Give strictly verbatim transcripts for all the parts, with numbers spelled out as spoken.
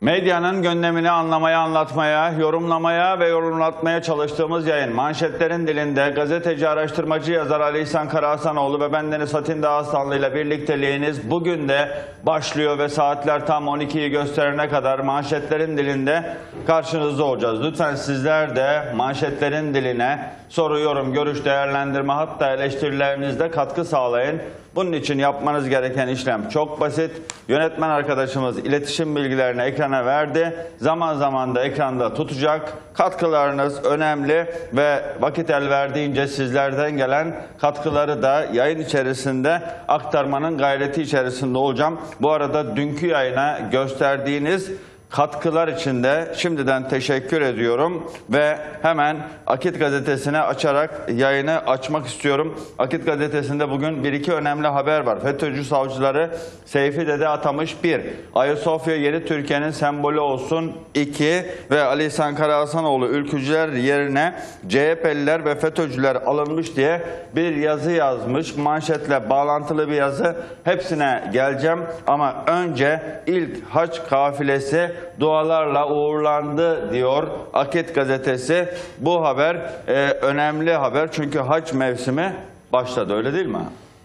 Medyanın gündemini anlamaya, anlatmaya, yorumlamaya ve yorumlatmaya çalıştığımız yayın. Manşetlerin dilinde gazeteci, araştırmacı, yazar Ali İhsan Karahasanoğlu ve bendeniz Hatin Dağıstanlı ile birlikteliğiniz bugün de başlıyor ve saatler tam on ikiyi gösterene kadar manşetlerin dilinde karşınızda olacağız. Lütfen sizler de manşetlerin diline soru, yorum, görüş, değerlendirme, hatta eleştirilerinizde katkı sağlayın. Bunun için yapmanız gereken işlem çok basit. Yönetmen arkadaşımız iletişim bilgilerini ekrana verdi. Zaman zaman da ekranda tutacak. Katkılarınız önemli ve vakit el verdiğince sizlerden gelen katkıları da yayın içerisinde aktarmanın gayreti içerisinde olacağım. Bu arada dünkü yayına gösterdiğiniz katkılar için de şimdiden teşekkür ediyorum ve hemen Akit Gazetesi'ne açarak yayını açmak istiyorum. Akit Gazetesi'nde bugün bir iki önemli haber var. FETÖ'cü savcıları Seyfi Dede atamış bir. Ayasofya yeni Türkiye'nin sembolü olsun iki ve Ali İhsan Karahasanoğlu ülkücüler yerine C H P'liler ve FETÖ'cüler alınmış diye bir yazı yazmış. Manşetle bağlantılı bir yazı. Hepsine geleceğim ama önce ilk hac kafilesi dualarla uğurlandı diyor Akit Gazetesi. Bu haber e, önemli haber çünkü hac mevsimi başladı, öyle değil mi?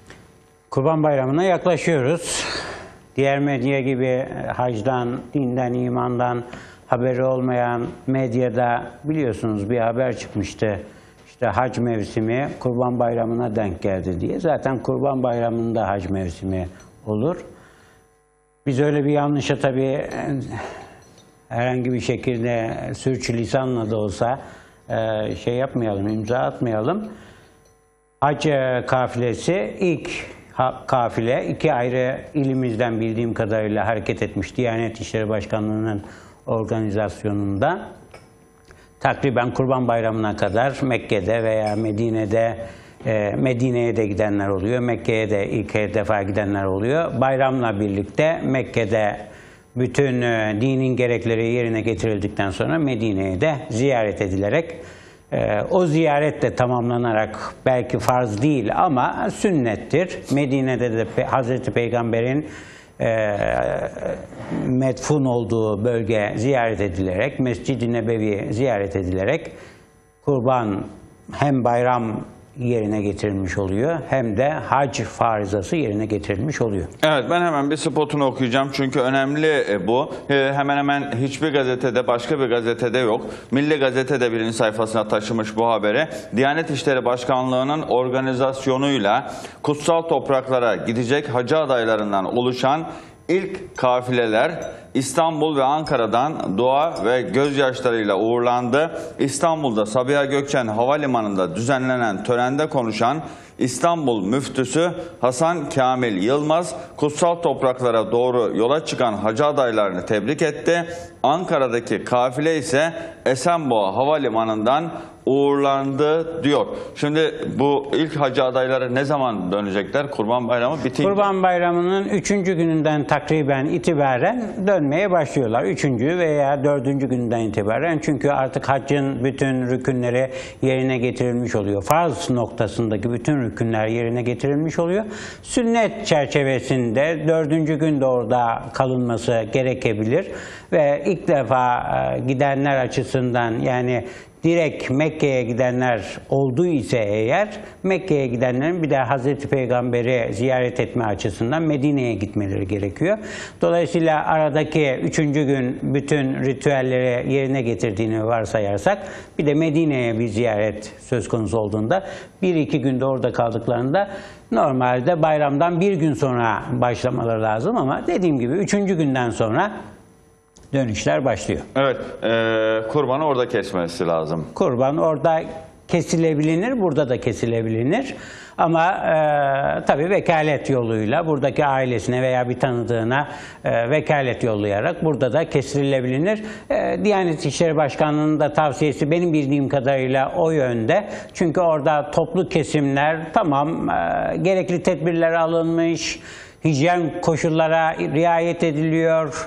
Kurban Bayramı'na yaklaşıyoruz. Diğer medya gibi hacdan, dinden, imandan haberi olmayan medyada biliyorsunuz bir haber çıkmıştı. İşte hac mevsimi Kurban Bayramı'na denk geldi diye. Zaten Kurban Bayramı'nda hac mevsimi olur. Biz öyle bir yanlışa tabii herhangi bir şekilde sürçülisanla da olsa şey yapmayalım, imza atmayalım. Hac kafilesi ilk kafile iki ayrı ilimizden bildiğim kadarıyla hareket etmiş. Diyanet İşleri Başkanlığı'nın organizasyonunda takriben Kurban Bayramı'na kadar Mekke'de veya Medine'de Medine'ye de gidenler oluyor. Mekke'ye de ilk defa gidenler oluyor. Bayramla birlikte Mekke'de bütün dinin gerekleri yerine getirildikten sonra Medine'ye de ziyaret edilerek o ziyaret de tamamlanarak belki farz değil ama sünnettir. Medine'de de Hazreti Peygamber'in medfun olduğu bölge ziyaret edilerek, Mescid-i Nebevi ziyaret edilerek kurban hem bayram yerine getirilmiş oluyor hem de hac farizası yerine getirilmiş oluyor. Evet, ben hemen bir spotunu okuyacağım çünkü önemli bu. Hemen hemen hiçbir gazetede, başka bir gazetede yok. Milli Gazete'de birinci sayfasına taşımış bu haberi. Diyanet İşleri Başkanlığı'nın organizasyonuyla kutsal topraklara gidecek hacı adaylarından oluşan ilk kafileler İstanbul ve Ankara'dan dua ve gözyaşlarıyla uğurlandı. İstanbul'da Sabiha Gökçen Havalimanı'nda düzenlenen törende konuşan İstanbul Müftüsü Hasan Kamil Yılmaz, kutsal topraklara doğru yola çıkan hacı adaylarını tebrik etti. Ankara'daki kafile ise Esenboğa Havalimanı'ndan uğurlandı diyor. Şimdi bu ilk hacı adayları ne zaman dönecekler? Kurban Bayramı bitince. Kurban Bayramı'nın üçüncü gününden takriben itibaren dönmeye başlıyorlar. Üçüncü veya dördüncü günden itibaren. Çünkü artık haccın bütün rükünleri yerine getirilmiş oluyor. Farz noktasındaki bütün rükünler yerine getirilmiş oluyor. Sünnet çerçevesinde dördüncü günde orada kalınması gerekebilir. Ve ilk defa gidenler açısından yani direkt Mekke'ye gidenler olduğu ise eğer, Mekke'ye gidenlerin bir de Hazreti Peygamber'i ziyaret etme açısından Medine'ye gitmeleri gerekiyor. Dolayısıyla aradaki üçüncü gün bütün ritüelleri yerine getirdiğini varsayarsak, bir de Medine'ye bir ziyaret söz konusu olduğunda, bir iki günde orada kaldıklarında normalde bayramdan bir gün sonra başlamaları lazım ama dediğim gibi üçüncü günden sonra dönüşler başlıyor. Evet, e, kurbanı orada kesmesi lazım. Kurban orada kesilebilir, burada da kesilebilir. Ama e, tabii vekalet yoluyla buradaki ailesine veya bir tanıdığına e, vekalet yollayarak burada da kesilebilir. E, Diyanet İşleri Başkanlığı'nın da tavsiyesi benim bildiğim kadarıyla o yönde. Çünkü orada toplu kesimler tamam e, gerekli tedbirler alınmış, hijyen koşullara riayet ediliyor.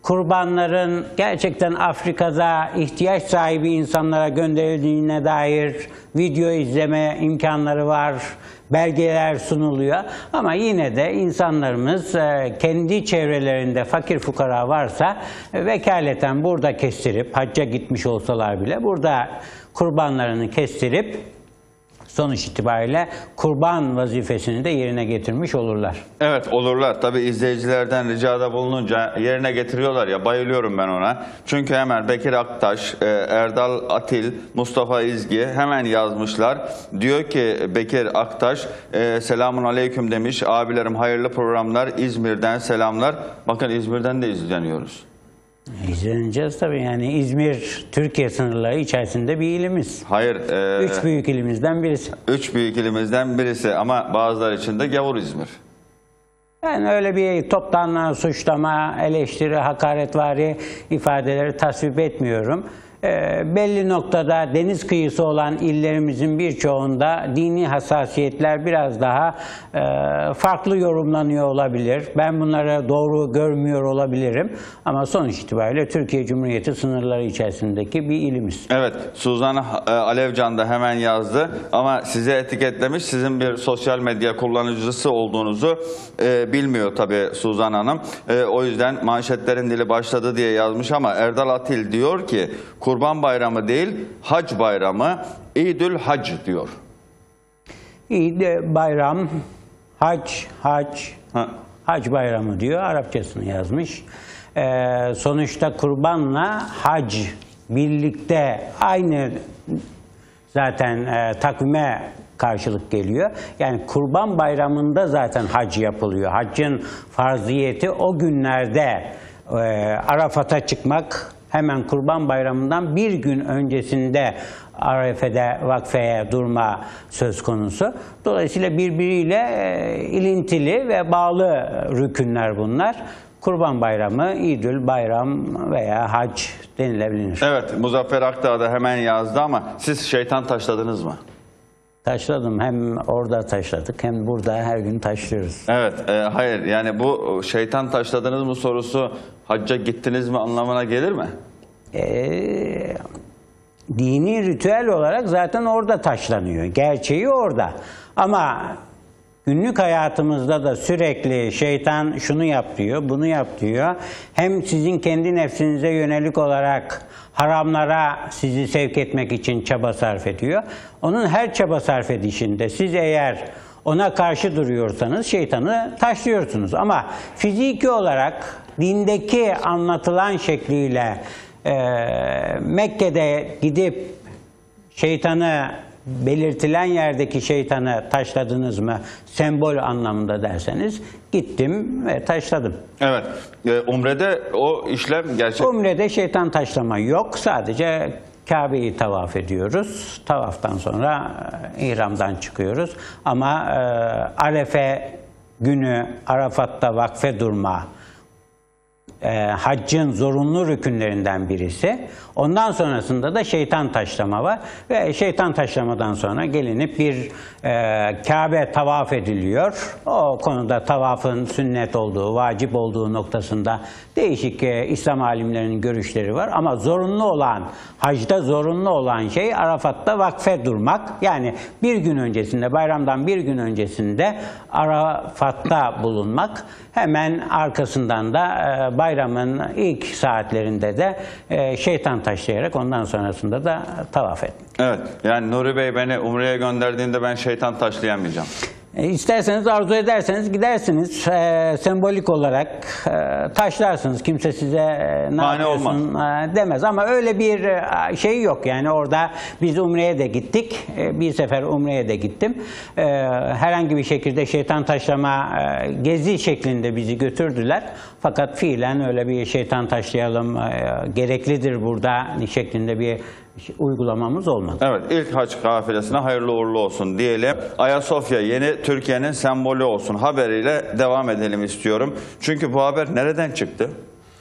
kurbanların gerçekten Afrika'da ihtiyaç sahibi insanlara gönderildiğine dair video izleme imkanları var, belgeler sunuluyor. Ama yine de insanlarımız e, kendi çevrelerinde fakir fukara varsa e, vekaleten burada kestirip, hacca gitmiş olsalar bile burada kurbanlarını kestirip sonuç itibariyle kurban vazifesini de yerine getirmiş olurlar. Evet, olurlar. Tabii izleyicilerden ricada bulununca yerine getiriyorlar ya, bayılıyorum ben ona. Çünkü hemen Bekir Aktaş, e, Erdal Atil, Mustafa İzgi hemen yazmışlar. Diyor ki Bekir Aktaş, e, selamun aleyküm demiş. Abilerim hayırlı programlar, İzmir'den selamlar. Bakın İzmir'den de izleniyoruz. İzleneceğiz tabii, yani İzmir Türkiye sınırları içerisinde bir ilimiz. Hayır. E, Üç büyük ilimizden birisi. Üç büyük ilimizden birisi ama bazıları için de gavur İzmir. Yani öyle bir toptan suçlama, eleştiri, hakaretvari ifadeleri tasvip etmiyorum. E, belli noktada deniz kıyısı olan illerimizin birçoğunda dini hassasiyetler biraz daha e, farklı yorumlanıyor olabilir. Ben bunları doğru görmüyor olabilirim. Ama sonuç itibariyle Türkiye Cumhuriyeti sınırları içerisindeki bir ilimiz. Evet, Suzan e, Alevcan da hemen yazdı ama size etiketlemiş, sizin bir sosyal medya kullanıcısı olduğunuzu e, bilmiyor tabii Suzan Hanım. E, o yüzden manşetlerin dili başladı diye yazmış ama Erdal Atil diyor ki Kurban Bayramı değil, Hac Bayramı, İdül Hac diyor. İd bayram, hac, hac, Ha. hac bayramı diyor, Arapçasını yazmış. Ee, sonuçta kurbanla hac birlikte aynı zaten e, takvime karşılık geliyor. Yani Kurban Bayramı'nda zaten hac yapılıyor. Haccın farziyeti o günlerde e, Arafat'a çıkmak, hemen Kurban Bayramı'ndan bir gün öncesinde Arefe'de vakfeye durma söz konusu. Dolayısıyla birbiriyle e, ilintili ve bağlı rükünler bunlar. Kurban Bayramı, İdül Bayram veya Hac denilebilir. Evet, Muzaffer Akdağ da hemen yazdı ama siz şeytan taşladınız mı? Taşladım. Hem orada taşladık hem burada her gün taşlıyoruz. Evet, e, hayır yani bu şeytan taşladınız mı sorusu hacca gittiniz mi anlamına gelir mi? Ee, dini ritüel olarak zaten orada taşlanıyor. Gerçeği orada. Ama günlük hayatımızda da sürekli şeytan şunu yap diyor, bunu yap diyor. Hem sizin kendi nefsinize yönelik olarak haramlara sizi sevk etmek için çaba sarf ediyor. Onun her çaba sarf edişinde siz eğer ona karşı duruyorsanız şeytanı taşlıyorsunuz. Ama fiziki olarak dindeki anlatılan şekliyle e, Mekke'de gidip şeytanı, belirtilen yerdeki şeytanı taşladınız mı sembol anlamında derseniz, gittim ve taşladım. Evet, e, Umre'de o işlem gerçek. Umre'de şeytan taşlama yok. Sadece Kabe'yi tavaf ediyoruz. Tavaftan sonra e, ihramdan çıkıyoruz. Ama e, Arefe günü Arafat'ta vakfe durma, E, haccın zorunlu rükünlerinden birisi. Ondan sonrasında da şeytan taşlama var. Ve şeytan taşlamadan sonra gelinip bir e, Kabe tavaf ediliyor. O konuda tavafın sünnet olduğu, vacip olduğu noktasında değişik e, İslam alimlerinin görüşleri var. Ama zorunlu olan, hacda zorunlu olan şey Arafat'ta vakfe durmak. Yani bir gün öncesinde, bayramdan bir gün öncesinde Arafat'ta bulunmak. Hemen arkasından da e, bayramın ilk saatlerinde de e, şeytan taşlayarak ondan sonrasında da tavaf etmek. Evet, yani Nuri Bey beni Umre'ye gönderdiğinde ben şeytan taşlayamayacağım. E, isterseniz, arzu ederseniz gidersiniz. E, sembolik olarak e, taşlarsınız. Kimse size e, ne Mane yapıyorsun e, demez. Ama öyle bir e, şey yok. Yani orada biz Umre'ye de gittik. E, bir sefer Umre'ye de gittim. E, herhangi bir şekilde şeytan taşlama e, gezi şeklinde bizi götürdüler. Fakat fiilen öyle bir şeytan taşlayalım e, gereklidir burada şeklinde bir uygulamamız olmadı. Evet, ilk hac kafilesine hayırlı uğurlu olsun diyelim. Ayasofya yeni Türkiye'nin sembolü olsun haberiyle devam edelim istiyorum. Çünkü bu haber nereden çıktı?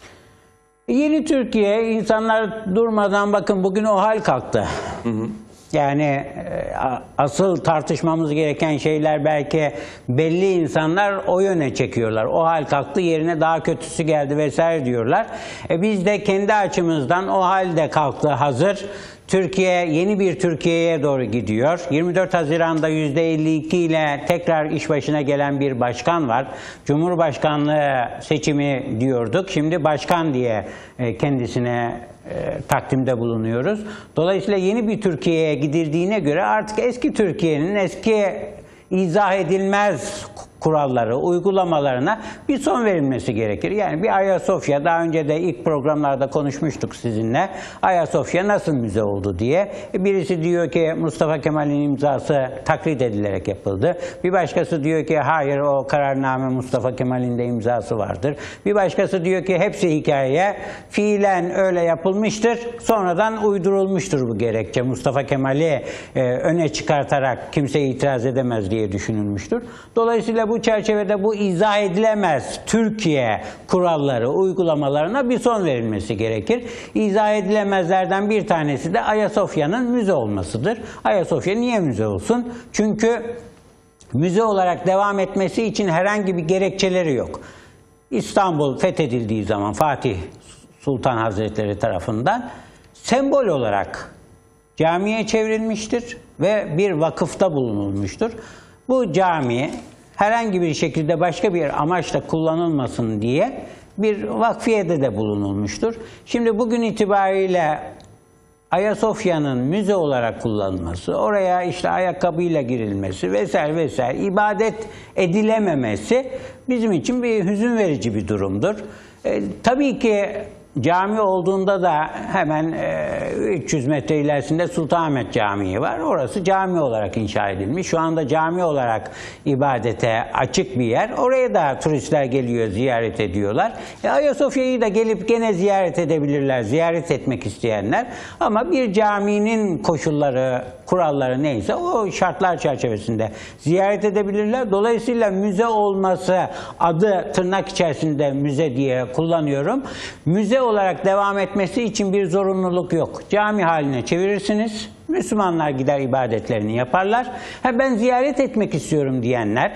Yeni Türkiye, insanlar durmadan bakın bugün o hal kalktı. Hı hı. Yani e, asıl tartışmamız gereken şeyler belki belli insanlar o yöne çekiyorlar. O hal kalktı, yerine daha kötüsü geldi vesaire diyorlar. E biz de kendi açımızdan o hal de kalktı, hazır. Türkiye yeni bir Türkiye'ye doğru gidiyor. yirmi dört Haziran'da yüzde elli iki ile tekrar iş başına gelen bir başkan var. Cumhurbaşkanlığı seçimi diyorduk. Şimdi başkan diye kendisine e, takdimde bulunuyoruz. Dolayısıyla yeni bir Türkiye'ye gidildiğine göre artık eski Türkiye'nin eski izah edilmez kuralları, uygulamalarına bir son verilmesi gerekir. Yani bir Ayasofya, daha önce de ilk programlarda konuşmuştuk sizinle. Ayasofya nasıl müze oldu diye. Birisi diyor ki Mustafa Kemal'in imzası taklit edilerek yapıldı. Bir başkası diyor ki hayır, o kararname Mustafa Kemal'in de imzası vardır. Bir başkası diyor ki hepsi hikaye, fiilen öyle yapılmıştır. Sonradan uydurulmuştur bu gerekçe. Mustafa Kemal'i e, öne çıkartarak kimse itiraz edemez diye düşünülmüştür. Dolayısıyla bu Bu çerçevede bu izah edilemez Türkiye kuralları, uygulamalarına bir son verilmesi gerekir. İzah edilemezlerden bir tanesi de Ayasofya'nın müze olmasıdır. Ayasofya niye müze olsun? Çünkü müze olarak devam etmesi için herhangi bir gerekçeleri yok. İstanbul fethedildiği zaman Fatih Sultan Hazretleri tarafından sembol olarak camiye çevrilmiştir ve bir vakıfta bulunulmuştur. Bu cami herhangi bir şekilde başka bir amaçla kullanılmasın diye bir vakfiyede de bulunulmuştur. Şimdi bugün itibariyle Ayasofya'nın müze olarak kullanılması, oraya işte ayakkabıyla girilmesi vesaire vesaire ibadet edilememesi bizim için bir hüzün verici bir durumdur. E, tabii ki cami olduğunda da hemen e, üç yüz metre ilerisinde Sultanahmet Camii var. Orası cami olarak inşa edilmiş. Şu anda cami olarak ibadete açık bir yer. Oraya da turistler geliyor, ziyaret ediyorlar. E, Ayasofya'yı da gelip gene ziyaret edebilirler, ziyaret etmek isteyenler. Ama bir caminin koşulları, kuralları neyse o şartlar çerçevesinde ziyaret edebilirler. Dolayısıyla müze olması, adı tırnak içerisinde müze diye kullanıyorum. Müze olarak devam etmesi için bir zorunluluk yok. Cami haline çevirirsiniz, Müslümanlar gider ibadetlerini yaparlar. Ha, ben ziyaret etmek istiyorum diyenler,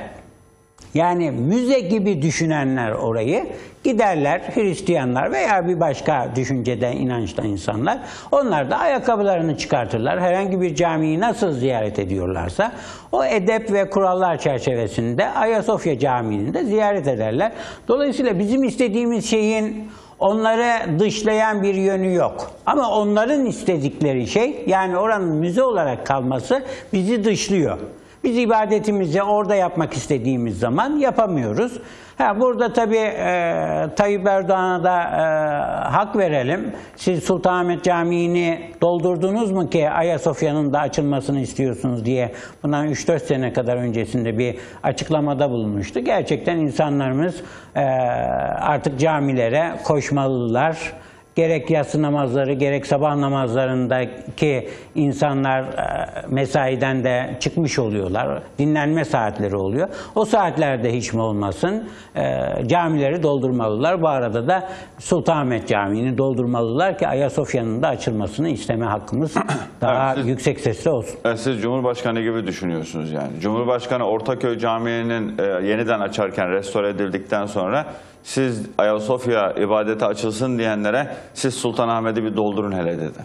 yani müze gibi düşünenler orayı giderler, Hristiyanlar veya bir başka düşüncede, inançta insanlar. Onlar da ayakkabılarını çıkartırlar. Herhangi bir camiyi nasıl ziyaret ediyorlarsa o edep ve kurallar çerçevesinde Ayasofya Camii'ni de ziyaret ederler. Dolayısıyla bizim istediğimiz şeyin onları dışlayan bir yönü yok. Ama onların istedikleri şey, yani oranın müze olarak kalması bizi dışlıyor. Biz ibadetimizi orada yapmak istediğimiz zaman yapamıyoruz. Ha, burada tabii e, Tayyip Erdoğan'a da e, hak verelim. Siz Sultanahmet Camii'ni doldurdunuz mu ki Ayasofya'nın da açılmasını istiyorsunuz diye bundan üç dört sene kadar öncesinde bir açıklamada bulunmuştu. Gerçekten insanlarımız e, artık camilere koşmalılar. Gerek yatsı namazları, gerek sabah namazlarındaki insanlar mesaiden de çıkmış oluyorlar. Dinlenme saatleri oluyor. O saatlerde hiç mi olmasın camileri doldurmalılar. Bu arada da Sultanahmet Camii'ni doldurmalılar ki Ayasofya'nın da açılmasını isteme hakkımız daha evet, siz, yüksek sesle olsun. Siz Cumhurbaşkanı gibi düşünüyorsunuz yani. Cumhurbaşkanı Ortaköy Camii'nin yeniden açarken, restore edildikten sonra siz Ayasofya ibadete açılsın diyenlere siz Sultanahmet'i bir doldurun hele dedi.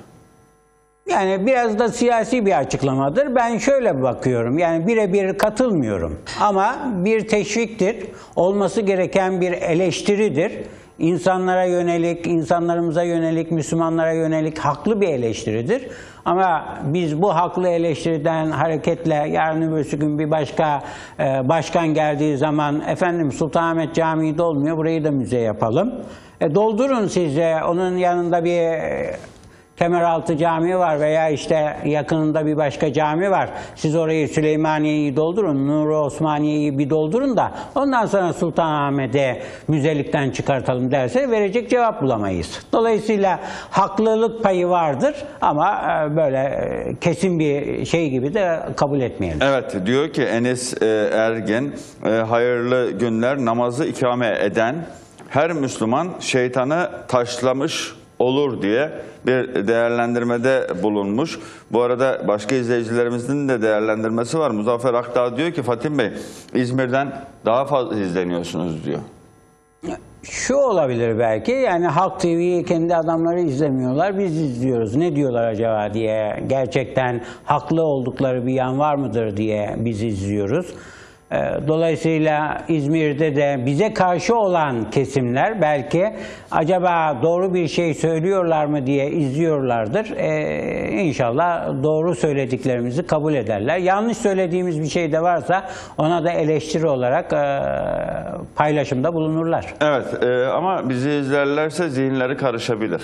Yani biraz da siyasi bir açıklamadır. Ben şöyle bakıyorum, yani birebir katılmıyorum. Ama bir teşviktir, olması gereken bir eleştiridir. İnsanlara yönelik, insanlarımıza yönelik, Müslümanlara yönelik haklı bir eleştiridir. Ama biz bu haklı eleştiriden hareketle yarın öbürsü gün bir başka e, başkan geldiği zaman efendim Sultanahmet Camii dolmuyor, burayı da müze yapalım. E, doldurun siz de, onun yanında bir e, Kemeraltı Camii var veya işte yakınında bir başka cami var. Siz orayı Süleymaniye'yi doldurun, Nur-u Osmaniye'yi bir doldurun da ondan sonra Sultanahmet'i müzelikten çıkartalım derse verecek cevap bulamayız. Dolayısıyla haklılık payı vardır ama böyle kesin bir şey gibi de kabul etmeyelim. Evet, diyor ki Enis Ergin, hayırlı günler, namazı ikame eden her Müslüman şeytanı taşlamış olur diye bir değerlendirmede bulunmuş. Bu arada başka izleyicilerimizin de değerlendirmesi var. Muzaffer Akdağ diyor ki Fatih Bey, İzmir'den daha fazla izleniyorsunuz diyor. Şu olabilir belki, yani Halk T V'yi kendi adamları izlemiyorlar, biz izliyoruz. Ne diyorlar acaba diye, gerçekten haklı oldukları bir yan var mıdır diye biz izliyoruz. Dolayısıyla İzmir'de de bize karşı olan kesimler belki acaba doğru bir şey söylüyorlar mı diye izliyorlardır. Ee, İnşallah doğru söylediklerimizi kabul ederler. Yanlış söylediğimiz bir şey de varsa ona da eleştiri olarak e, paylaşımda bulunurlar. Evet e, ama bizi izlerlerse zihinleri karışabilir.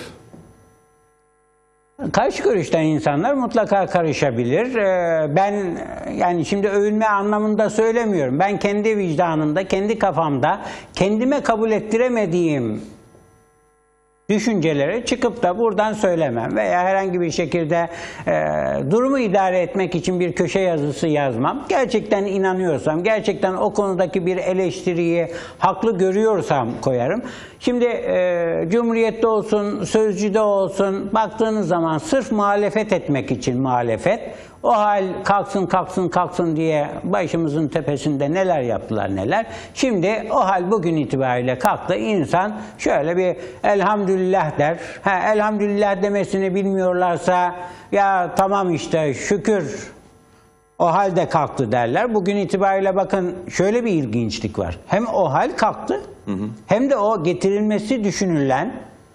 Karşı görüşten insanlar mutlaka karışabilir. Ben yani şimdi övünme anlamında söylemiyorum. Ben kendi vicdanımda, kendi kafamda kendime kabul ettiremediğim düşünceleri çıkıp da buradan söylemem veya herhangi bir şekilde e, durumu idare etmek için bir köşe yazısı yazmam. Gerçekten inanıyorsam, gerçekten o konudaki bir eleştiriyi haklı görüyorsam koyarım. Şimdi e, Cumhuriyet'te olsun, Sözcü'de olsun baktığınız zaman sırf muhalefet etmek için muhalefet, o hal kalksın kalksın kalksın diye başımızın tepesinde neler yaptılar neler. Şimdi o hal bugün itibariyle kalktı. İnsan şöyle bir elhamdülillah der. Ha, elhamdülillah demesini bilmiyorlarsa ya tamam işte şükür o halde kalktı derler. Bugün itibariyle bakın şöyle bir ilginçlik var. Hem o hal kalktı hı hı. hem de o getirilmesi düşünülen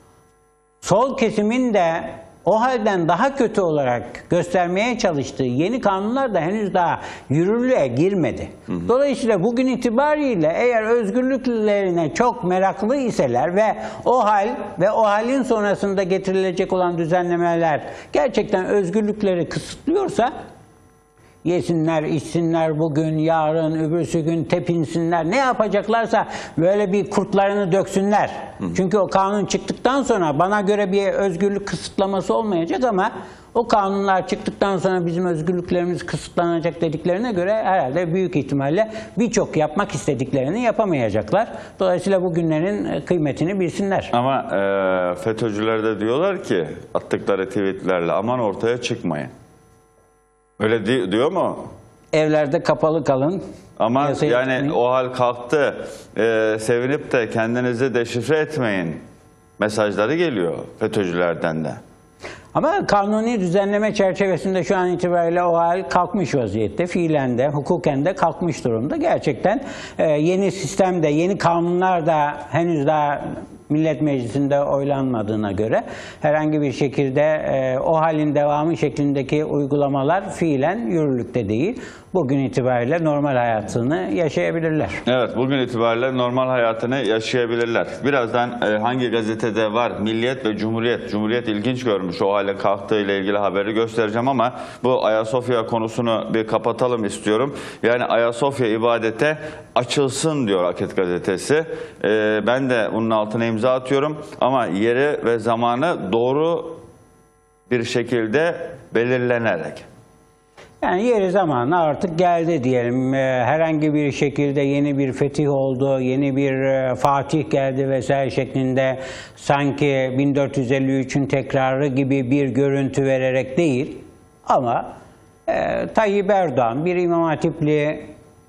sol kesimin de o halden daha kötü olarak göstermeye çalıştığı yeni kanunlar da henüz daha yürürlüğe girmedi. Hı hı. Dolayısıyla bugün itibariyle eğer özgürlüklerine çok meraklı iseler ve o hal ve o halin sonrasında getirilecek olan düzenlemeler gerçekten özgürlükleri kısıtlıyorsa yesinler, içsinler bugün, yarın, öbürsü gün tepinsinler. Ne yapacaklarsa böyle bir kurtlarını döksünler. Hı. Çünkü o kanun çıktıktan sonra bana göre bir özgürlük kısıtlaması olmayacak ama o kanunlar çıktıktan sonra bizim özgürlüklerimiz kısıtlanacak dediklerine göre herhalde büyük ihtimalle birçok yapmak istediklerini yapamayacaklar. Dolayısıyla bugünlerin kıymetini bilsinler. Ama e, FETÖ'cüler de diyorlar ki attıkları tweetlerle aman ortaya çıkmayın. Öyle di diyor mu? Evlerde kapalı kalın. Ama Yasayı yani etmeyin. o hal kalktı, e, sevinip de kendinizi deşifre etmeyin mesajları geliyor FETÖ'cülerden de. Ama kanuni düzenleme çerçevesinde şu an itibariyle o hal kalkmış vaziyette. Fiilen de, hukuken de kalkmış durumda. Gerçekten e, yeni sistemde, yeni kanunlar da henüz daha Millet Meclisi'nde oylanmadığına göre herhangi bir şekilde e, o halin devamı şeklindeki uygulamalar fiilen yürürlükte değil. Bugün itibariyle normal hayatını yaşayabilirler. Evet, bugün itibariyle normal hayatını yaşayabilirler. Birazdan e, hangi gazetede var? Milliyet ve Cumhuriyet. Cumhuriyet ilginç görmüş o hale kalktığı ile ilgili haberi göstereceğim ama bu Ayasofya konusunu bir kapatalım istiyorum. Yani Ayasofya ibadete açılsın diyor Akit gazetesi. E, ben de bunun altına imza atıyorum ama yeri ve zamanı doğru bir şekilde belirlenerek. Yani yeri zamanı artık geldi diyelim. Herhangi bir şekilde yeni bir fetih oldu, yeni bir Fatih geldi vesaire şeklinde sanki bin dört yüz elli üçün tekrarı gibi bir görüntü vererek değil. Ama e, Tayyip Erdoğan bir İmam Hatipli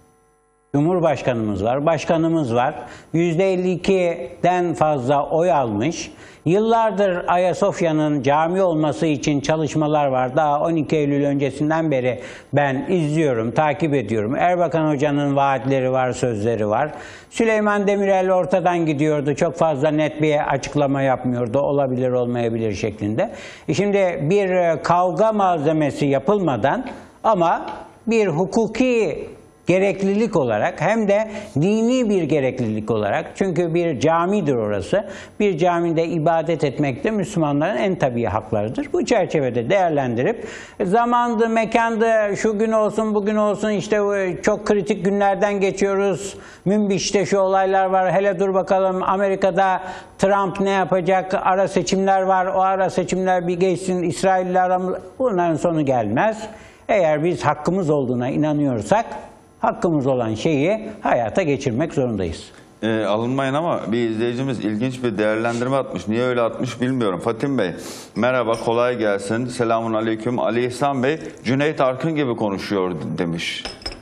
Cumhurbaşkanımız var, başkanımız var. yüzde elli ikiden fazla oy almış. Yıllardır Ayasofya'nın cami olması için çalışmalar var. Daha on iki Eylül öncesinden beri ben izliyorum, takip ediyorum. Erbakan Hoca'nın vaatleri var, sözleri var. Süleyman Demirel ortadan gidiyordu. Çok fazla net bir açıklama yapmıyordu. Olabilir, olmayabilir şeklinde. E şimdi bir kavga malzemesi yapılmadan ama bir hukuki gereklilik olarak hem de dini bir gereklilik olarak, çünkü bir camidir orası. Bir camide ibadet etmek de Müslümanların en tabii haklarıdır. Bu çerçevede değerlendirip zamandı, mekandı, şu gün olsun, bugün olsun, işte çok kritik günlerden geçiyoruz. Münbiş'te şu olaylar var. Hele dur bakalım Amerika'da Trump ne yapacak? Ara seçimler var. O ara seçimler bir geçsin. İsrail'le aramız. Bunların sonu gelmez. Eğer biz hakkımız olduğuna inanıyorsak hakkımız olan şeyi hayata geçirmek zorundayız. e, alınmayın ama bir izleyicimiz ilginç bir değerlendirme atmış. Niye öyle atmış bilmiyorum. Fatim Bey, merhaba, kolay gelsin. Selamun aleyküm. Ali İhsan Bey, Cüneyt Arkın gibi konuşuyor demiş.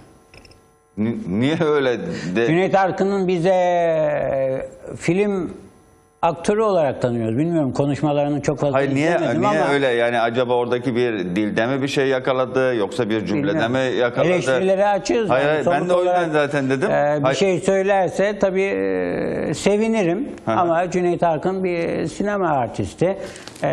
Ni- Niye öyle? De Cüneyt Arkın'ın bize e, film aktörü olarak tanıyoruz. Bilmiyorum, konuşmalarını çok fazla Hayır, niye izlemedim niye ama öyle, yani acaba oradaki bir dilde mi bir şey yakaladı yoksa bir cümlede bilmiyorum. mi yakaladı? Eleştirileri açığız. Hayır, yani. hayır, ben Somut de o yüzden olarak, zaten dedim. e, bir Hayır. şey söylerse tabii e, sevinirim. Hı hı. Ama Cüneyt Arkın bir sinema artisti. E,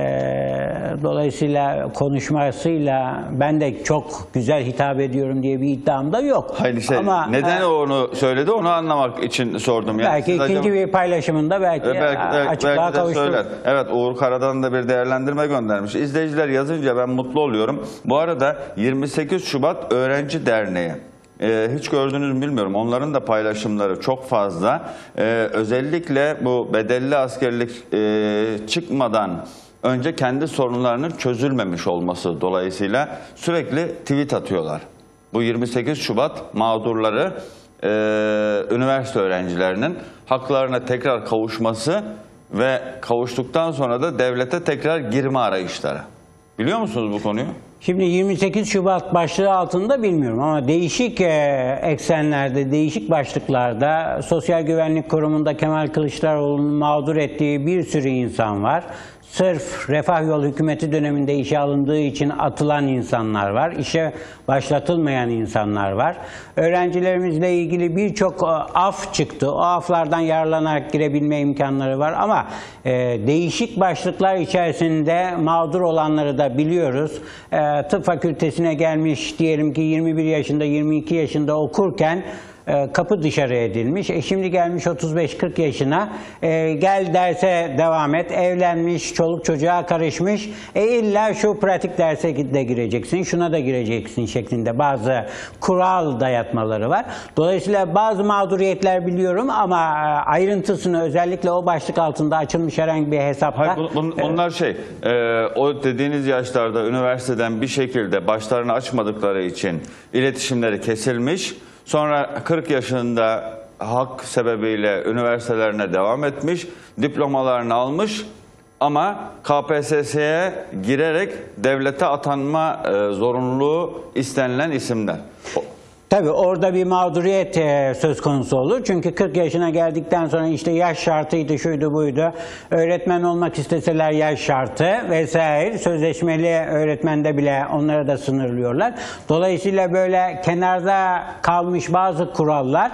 dolayısıyla konuşmasıyla ben de çok güzel hitap ediyorum diye bir iddiam da yok. Hayır, şey, ama neden e, onu söyledi onu anlamak için sordum. Yani belki siz ikinci acaba- bir paylaşımında belki, E, belki, belki, açıklığa belki de kavuşturur. söyler. Evet, Uğur Karadan da bir değerlendirme göndermiş. İzleyiciler yazınca ben mutlu oluyorum. Bu arada yirmi sekiz Şubat Öğrenci Derneği. Ee, hiç gördünüz mü bilmiyorum. Onların da paylaşımları çok fazla. Ee, özellikle bu bedelli askerlik e, çıkmadan önce kendi sorunlarının çözülmemiş olması dolayısıyla sürekli tweet atıyorlar. Bu yirmi sekiz Şubat mağdurları, e, üniversite öğrencilerinin haklarına tekrar kavuşması ve kavuştuktan sonra da devlete tekrar girme arayışları. Biliyor musunuz bu konuyu? Şimdi yirmi sekiz Şubat başlığı altında bilmiyorum ama değişik e, eksenlerde, değişik başlıklarda Sosyal Güvenlik Kurumu'nda Kemal Kılıçdaroğlu'nun mağdur ettiği bir sürü insan var. Sırf Refah Yol hükümeti döneminde işe alındığı için atılan insanlar var. İşe başlatılmayan insanlar var. Öğrencilerimizle ilgili birçok af çıktı. O aflardan yararlanarak girebilme imkanları var. Ama e, değişik başlıklar içerisinde mağdur olanları da biliyoruz. E, tıp fakültesine gelmiş, diyelim ki yirmi bir yaşında, yirmi iki yaşında okurken kapı dışarı edilmiş. E şimdi gelmiş otuz beş kırk yaşına, e, gel derse devam et, evlenmiş, çoluk çocuğa karışmış, e illa şu pratik derse de gireceksin, şuna da gireceksin şeklinde bazı kural dayatmaları var. Dolayısıyla bazı mağduriyetler biliyorum ama ayrıntısını özellikle o başlık altında açılmış herhangi bir hesapta. Hayır, bun, bun, onlar şey, e, o dediğiniz yaşlarda üniversiteden bir şekilde başlarını açmadıkları için iletişimleri kesilmiş. Sonra kırk yaşında hak sebebiyle üniversitelerine devam etmiş, diplomalarını almış ama K P S S'ye girerek devlete atanma e, zorunluluğu istenilen isimler. O- Tabii orada bir mağduriyet e, söz konusu olur. Çünkü kırk yaşına geldikten sonra işte yaş şartıydı, şuydu buydu. Öğretmen olmak isteseler yaş şartı vesaire. Sözleşmeli öğretmende bile onları da sınırlıyorlar. Dolayısıyla böyle kenarda kalmış bazı kurallar,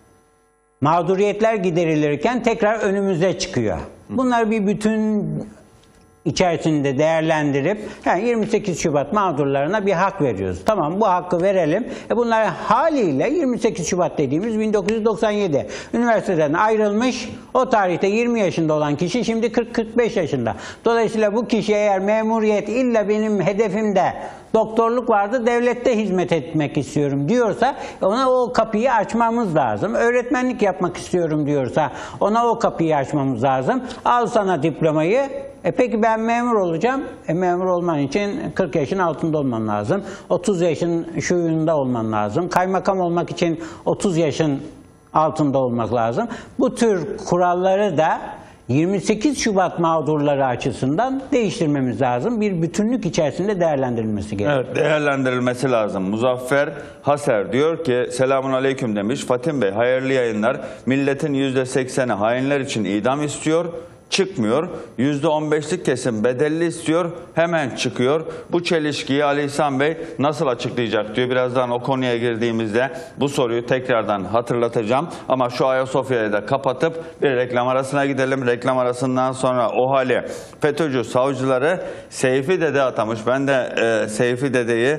mağduriyetler giderilirken tekrar önümüze çıkıyor. Bunlar bir bütün içerisinde değerlendirip yani yirmi sekiz Şubat mağdurlarına bir hak veriyoruz. Tamam, bu hakkı verelim. E bunlar haliyle yirmi sekiz Şubat dediğimiz bin dokuz yüz doksan yedi. Üniversiteden ayrılmış, o tarihte yirmi yaşında olan kişi şimdi kırk kırk beş yaşında. Dolayısıyla bu kişi eğer memuriyet illa benim hedefimde doktorluk vardı, devlette hizmet etmek istiyorum diyorsa ona o kapıyı açmamız lazım. Öğretmenlik yapmak istiyorum diyorsa ona o kapıyı açmamız lazım. Al sana diplomayı. E peki ben memur olacağım. E memur olman için kırk yaşın altında olman lazım. otuz yaşın şuyunda olman lazım. Kaymakam olmak için otuz yaşın altında olmak lazım. Bu tür kuralları da yirmi sekiz Şubat mağdurları açısından değiştirmemiz lazım. Bir bütünlük içerisinde değerlendirilmesi gerekiyor. Evet, değerlendirilmesi lazım. Muzaffer Haser diyor ki, selamun aleyküm demiş. Fatim Bey, hayırlı yayınlar. Milletin yüzde sekseni hainler için idam istiyor. Çıkmıyor. yüzde on beşlik kesim bedelli istiyor. Hemen çıkıyor. Bu çelişkiyi Ali İhsan Bey nasıl açıklayacak diyor. Birazdan o konuya girdiğimizde bu soruyu tekrardan hatırlatacağım. Ama şu Ayasofya'yı da kapatıp bir reklam arasına gidelim. Reklam arasından sonra o hali FETÖ'cü savcıları Seyfi Dede atamış. Ben de e, Seyfi Dede'yi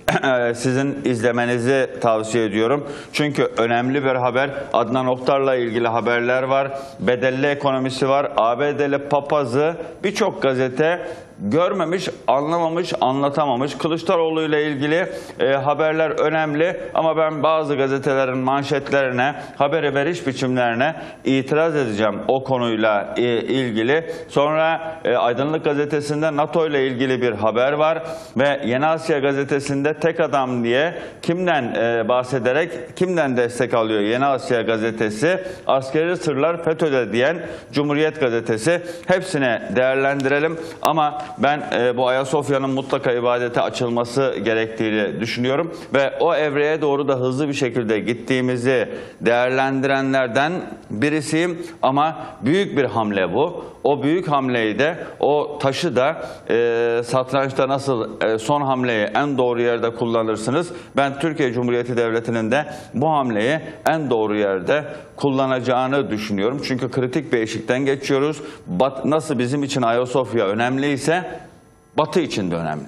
sizin izlemenizi tavsiye ediyorum. Çünkü önemli bir haber. Adnan Oktar'la ilgili haberler var. Bedelli ekonomisi var. A B D'li papazı birçok gazete görmemiş, anlamamış, anlatamamış. Kılıçdaroğlu ile ilgili e, haberler önemli ama ben bazı gazetelerin manşetlerine, haberi veriş biçimlerine itiraz edeceğim o konuyla e, ilgili. Sonra e, Aydınlık Gazetesi'nde NATO ile ilgili bir haber var ve Yeni Asya Gazetesi'nde tek adam diye kimden e, bahsederek kimden destek alıyor Yeni Asya Gazetesi? Askeri sırlar FETÖ'de diyen Cumhuriyet Gazetesi. Hepsini değerlendirelim ama ben e, bu Ayasofya'nın mutlaka ibadete açılması gerektiğini düşünüyorum ve o evreye doğru da hızlı bir şekilde gittiğimizi değerlendirenlerden birisiyim ama büyük bir hamle bu. O büyük hamleyi de, o taşı da e, satrançta nasıl e, son hamleyi en doğru yerde kullanırsınız? Ben Türkiye Cumhuriyeti Devleti'nin de bu hamleyi en doğru yerde kullanacağını düşünüyorum. Çünkü kritik bir eşikten geçiyoruz. Bat, nasıl bizim için Ayasofya önemliyse Batı için de önemli.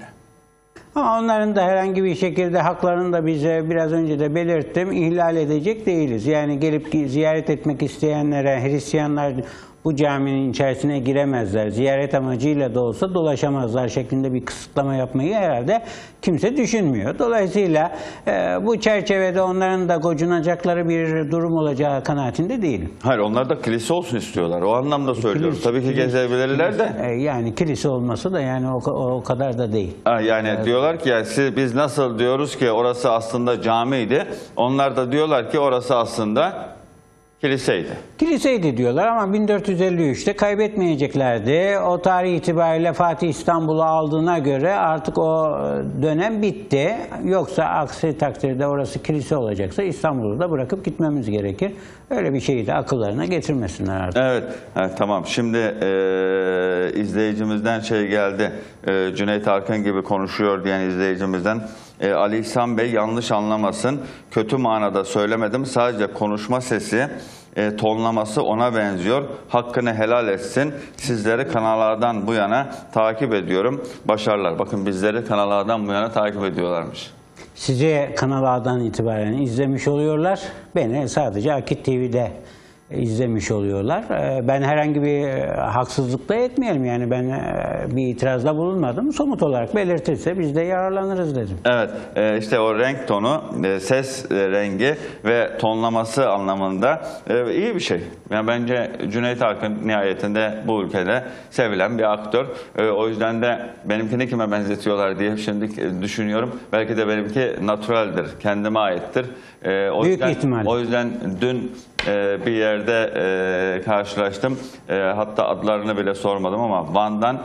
Ama onların da herhangi bir şekilde haklarını da bize biraz önce de belirttim, ihlal edecek değiliz. Yani gelip ziyaret etmek isteyenlere Hristiyanlar bu caminin içerisine giremezler, ziyaret amacıyla da olsa dolaşamazlar şeklinde bir kısıtlama yapmayı herhalde kimse düşünmüyor. Dolayısıyla e, bu çerçevede onların da gocunacakları bir durum olacağı kanaatinde değilim. Hayır, onlar da kilise olsun istiyorlar. O anlamda söylüyorum. Kilise, Tabii ki kilise, gezebilirler de. E, yani kilise olması da yani o, o kadar da değil. Ha, yani Evet. diyorlar ki ya siz, biz nasıl diyoruz ki orası aslında camiydi. Onlar da diyorlar ki orası aslında kiliseydi. Kiliseydi diyorlar ama bin dört yüz elli üçte kaybetmeyeceklerdi. O tarih itibariyle Fatih İstanbul'u aldığına göre artık o dönem bitti. Yoksa aksi takdirde orası kilise olacaksa İstanbul'u da bırakıp gitmemiz gerekir. Öyle bir şeyi de akıllarına getirmesinler artık. Evet, evet tamam. Şimdi e, izleyicimizden şey geldi. E, Cüneyt Arkın gibi konuşuyor diyen izleyicimizden. E, Ali İhsan Bey yanlış anlamasın. Kötü manada söylemedim. Sadece konuşma sesi, e, tonlaması ona benziyor. Hakkını helal etsin. Sizleri kanallardan bu yana takip ediyorum. Başarılar. Bakın bizleri kanallardan bu yana takip ediyorlarmış. Sizi Kanal A'dan itibaren izlemiş oluyorlar. Beni sadece Akit T V'de izlemiş oluyorlar. Ben herhangi bir haksızlık da etmeyelim. Yani ben bir itirazda bulunmadım. Somut olarak belirtirse biz de yararlanırız dedim. Evet, işte o renk tonu, ses rengi ve tonlaması anlamında iyi bir şey. Yani bence Cüneyt Arkın nihayetinde bu ülkede sevilen bir aktör. O yüzden de benimkini kime benzetiyorlar diye şimdi düşünüyorum. Belki de benimki naturaldir, kendime aittir. O Büyük yüzden, ihtimal. O yüzden dün bir yerde karşılaştım. Hatta adlarını bile sormadım ama Van'dan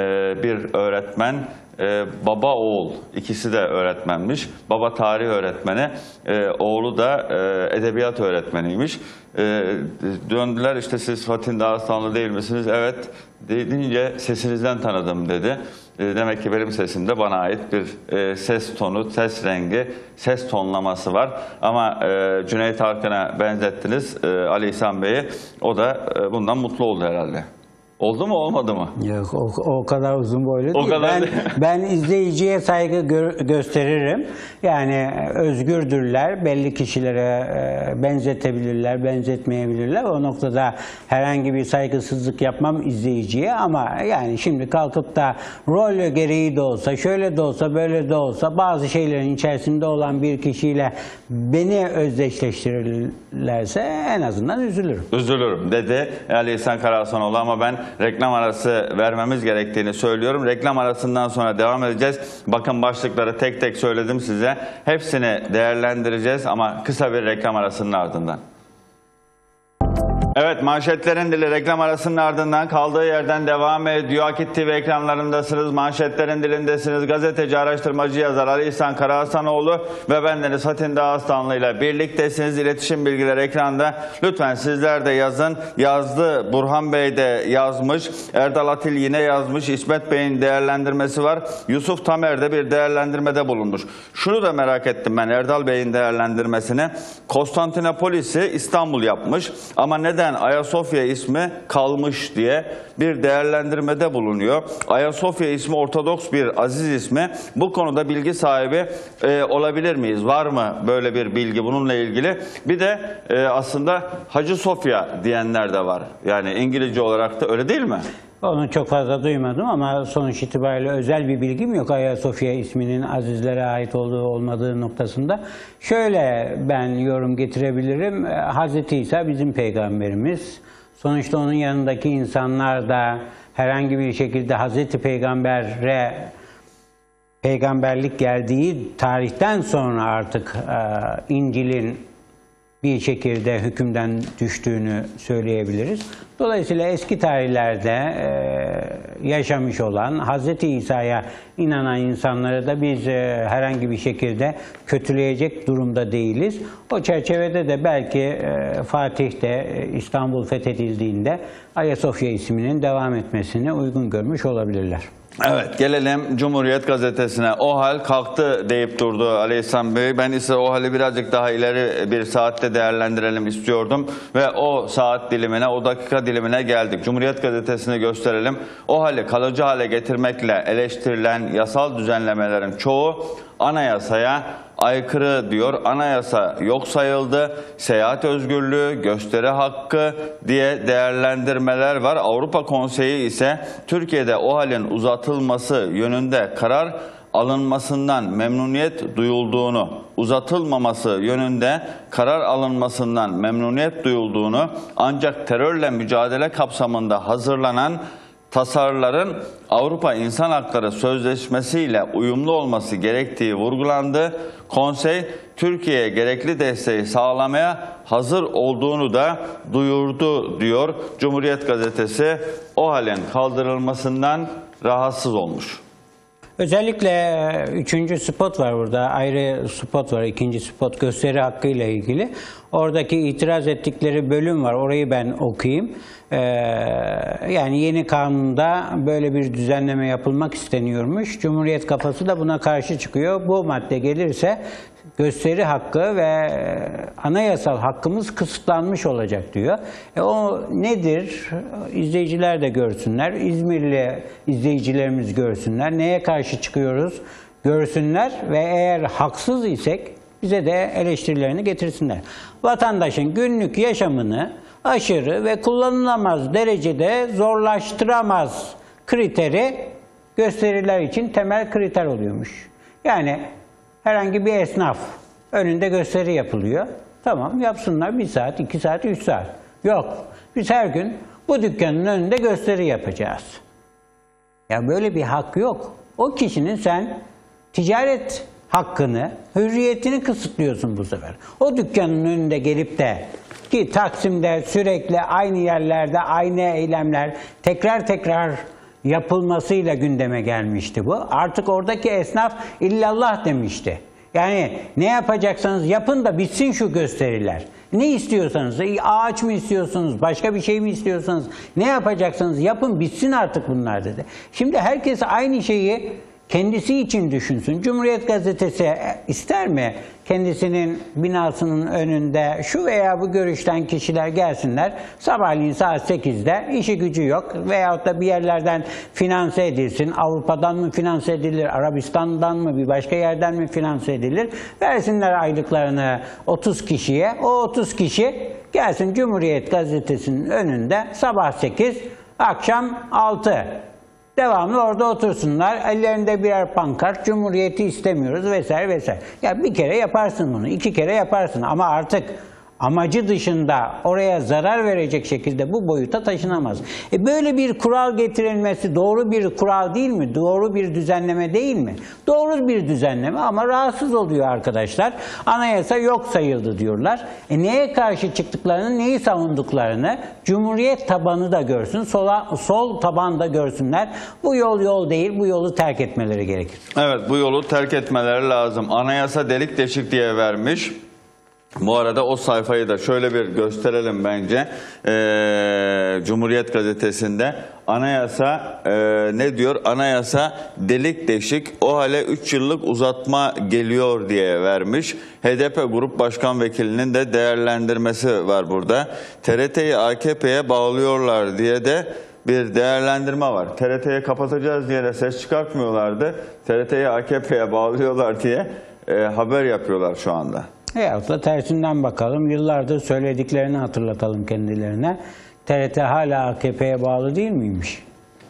bir öğretmen, baba oğul, ikisi de öğretmenmiş. Baba tarih öğretmeni, oğlu da edebiyat öğretmeniymiş. Döndüler, işte siz Fatih Dağıstanlı değil misiniz? Evet deyince sesinizden tanıdım dedi. Demek ki benim sesimde bana ait bir ses tonu, ses rengi, ses tonlaması var. Ama Cüneyt Arkın'a benzettiniz Ali İhsan Bey'i. O da bundan mutlu oldu herhalde. Oldu mu, olmadı mı? Yok, o, o kadar uzun boylu O değil. kadar ben, değil. ben izleyiciye saygı gö- gösteririm. Yani özgürdürler, belli kişilere e, benzetebilirler, benzetmeyebilirler. O noktada herhangi bir saygısızlık yapmam izleyiciye ama yani şimdi kalkıp da rol gereği de olsa, şöyle de olsa, böyle de olsa bazı şeylerin içerisinde olan bir kişiyle beni özdeşleştirirlerse en azından üzülürüm. Üzülürüm dedi Ali İhsan Karahasanoğlu ama ben reklam arası vermemiz gerektiğini söylüyorum. Reklam arasından sonra devam edeceğiz. Bakın başlıkları tek tek söyledim size. Hepsini değerlendireceğiz ama kısa bir reklam arasının ardından. Evet, manşetlerin dili reklam arasının ardından kaldığı yerden devam ediyor. Akit T V ekranlarındasınız, manşetlerin dilindesiniz. Gazeteci, araştırmacı, yazar Ali İhsan Karahasanoğlu ve bendeniz Hatin Dağıstanlı ile birliktesiniz. İletişim bilgileri ekranda. Lütfen sizler de yazın. Yazdı, Burhan Bey de yazmış. Erdal Atil yine yazmış. İsmet Bey'in değerlendirmesi var. Yusuf Tamer de bir değerlendirmede bulunmuş. Şunu da merak ettim ben Erdal Bey'in değerlendirmesini. Konstantinopolis'i İstanbul yapmış ama neden Ayasofya ismi kalmış diye bir değerlendirmede bulunuyor. Ayasofya ismi Ortodoks bir aziz ismi. Bu konuda bilgi sahibi e, olabilir miyiz? Var mı böyle bir bilgi bununla ilgili? Bir de e, aslında Hacı Sofya diyenler de var. Yani İngilizce olarak da öyle değil mi? Onu çok fazla duymadım ama sonuç itibariyle özel bir bilgim yok Ayasofya isminin Azizlere ait olduğu olmadığı noktasında. Şöyle ben yorum getirebilirim. Hazreti İsa bizim peygamberimiz. Sonuçta onun yanındaki insanlar da herhangi bir şekilde Hazreti Peygamber'e peygamberlik geldiği tarihten sonra artık e, İncil'in bir şekilde hükümden düştüğünü söyleyebiliriz. Dolayısıyla eski tarihlerde e, yaşamış olan Hazreti İsa'ya inanan insanları da biz e, herhangi bir şekilde kötüleyecek durumda değiliz. O çerçevede de belki e, Fatih de e, İstanbul fethedildiğinde Ayasofya isminin devam etmesini uygun görmüş olabilirler. Evet, gelelim Cumhuriyet Gazetesi'ne. O hal kalktı deyip durdu Ali İhsan Bey. Ben ise o hali birazcık daha ileri bir saatte değerlendirelim istiyordum. Ve o saat dilimine, o dakika dilimine geldik. Cumhuriyet Gazetesi'ni gösterelim. O hali kalıcı hale getirmekle eleştirilen yasal düzenlemelerin çoğu anayasaya aykırı diyor. Anayasa yok sayıldı. Seyahat özgürlüğü, gösteri hakkı diye değerlendirmeler var. Avrupa Konseyi ise Türkiye'de o halin uzatılması yönünde karar alınmasından memnuniyet duyulduğunu, uzatılmaması yönünde karar alınmasından memnuniyet duyulduğunu, ancak terörle mücadele kapsamında hazırlanan tasarıların Avrupa İnsan Hakları Sözleşmesi ile uyumlu olması gerektiği vurgulandı. Konsey, Türkiye'ye gerekli desteği sağlamaya hazır olduğunu da duyurdu diyor Cumhuriyet Gazetesi. O halin kaldırılmasından rahatsız olmuş. Özellikle üçüncü spot var burada, ayrı spot var, ikinci spot gösteri hakkı ile ilgili. Oradaki itiraz ettikleri bölüm var, orayı ben okuyayım. Ee, yani yeni kanunda böyle bir düzenleme yapılmak isteniyormuş. Cumhuriyet kafası da buna karşı çıkıyor. Bu madde gelirse gösteri hakkı ve anayasal hakkımız kısıtlanmış olacak diyor. E o nedir? İzleyiciler de görsünler, İzmirli izleyicilerimiz görsünler. Neye karşı çıkıyoruz? Görsünler ve eğer haksız isek bize de eleştirilerini getirsinler. Vatandaşın günlük yaşamını aşırı ve kullanılamaz derecede zorlaştıramaz kriteri gösteriler için temel kriter oluyormuş. Yani herhangi bir esnaf önünde gösteri yapılıyor. Tamam, yapsınlar bir saat, iki saat, üç saat. Yok, biz her gün bu dükkanın önünde gösteri yapacağız. Ya böyle bir hak yok. O kişinin sen ticaret hakkını, hürriyetini kısıtlıyorsun bu sefer. O dükkanın önünde gelip de ki Taksim'de sürekli aynı yerlerde aynı eylemler tekrar tekrar yapılmasıyla gündeme gelmişti bu. Artık oradaki esnaf illallah demişti. Yani ne yapacaksanız yapın da bitsin şu gösteriler. Ne istiyorsanız, ağaç mı istiyorsunuz, başka bir şey mi istiyorsanız, ne yapacaksanız yapın bitsin artık bunlar dedi. Şimdi herkes aynı şeyi kendisi için düşünsün. Cumhuriyet Gazetesi ister mi kendisinin binasının önünde şu veya bu görüşten kişiler gelsinler, sabahleyin saat sekizde işi gücü yok veyahut da bir yerlerden finanse edilsin, Avrupa'dan mı finanse edilir, Arabistan'dan mı, bir başka yerden mi finanse edilir, versinler aylıklarını otuz kişiye, o otuz kişi gelsin Cumhuriyet Gazetesi'nin önünde sabah sekiz, akşam altı. Devamlı orada otursunlar, ellerinde birer pankart, Cumhuriyeti istemiyoruz vesaire vesaire. Ya bir kere yaparsın bunu, iki kere yaparsın ama artık amacı dışında oraya zarar verecek şekilde bu boyuta taşınamaz. E böyle bir kural getirilmesi doğru bir kural değil mi? Doğru bir düzenleme değil mi? Doğru bir düzenleme ama rahatsız oluyor arkadaşlar. Anayasa yok sayıldı diyorlar. E neye karşı çıktıklarını, neyi savunduklarını Cumhuriyet tabanı da görsün, sola, sol taban da görsünler. Bu yol yol değil, bu yolu terk etmeleri gerekir. Evet, bu yolu terk etmeleri lazım. Anayasa delik deşik diye vermiş. Bu arada o sayfayı da şöyle bir gösterelim bence. Ee, Cumhuriyet Gazetesi'nde anayasa e, ne diyor? Anayasa delik deşik, o hale üç yıllık uzatma geliyor diye vermiş. H D P Grup Başkan Vekilinin de değerlendirmesi var burada. T R T'yi A K P'ye bağlıyorlar diye de bir değerlendirme var. T R T'ye kapatacağız diye de ses çıkartmıyorlardı. T R T'yi A K P'ye bağlıyorlar diye e, haber yapıyorlar şu anda. Veyahut da tersinden bakalım, yıllardır söylediklerini hatırlatalım kendilerine. T R T hala A K P'ye bağlı değil miymiş?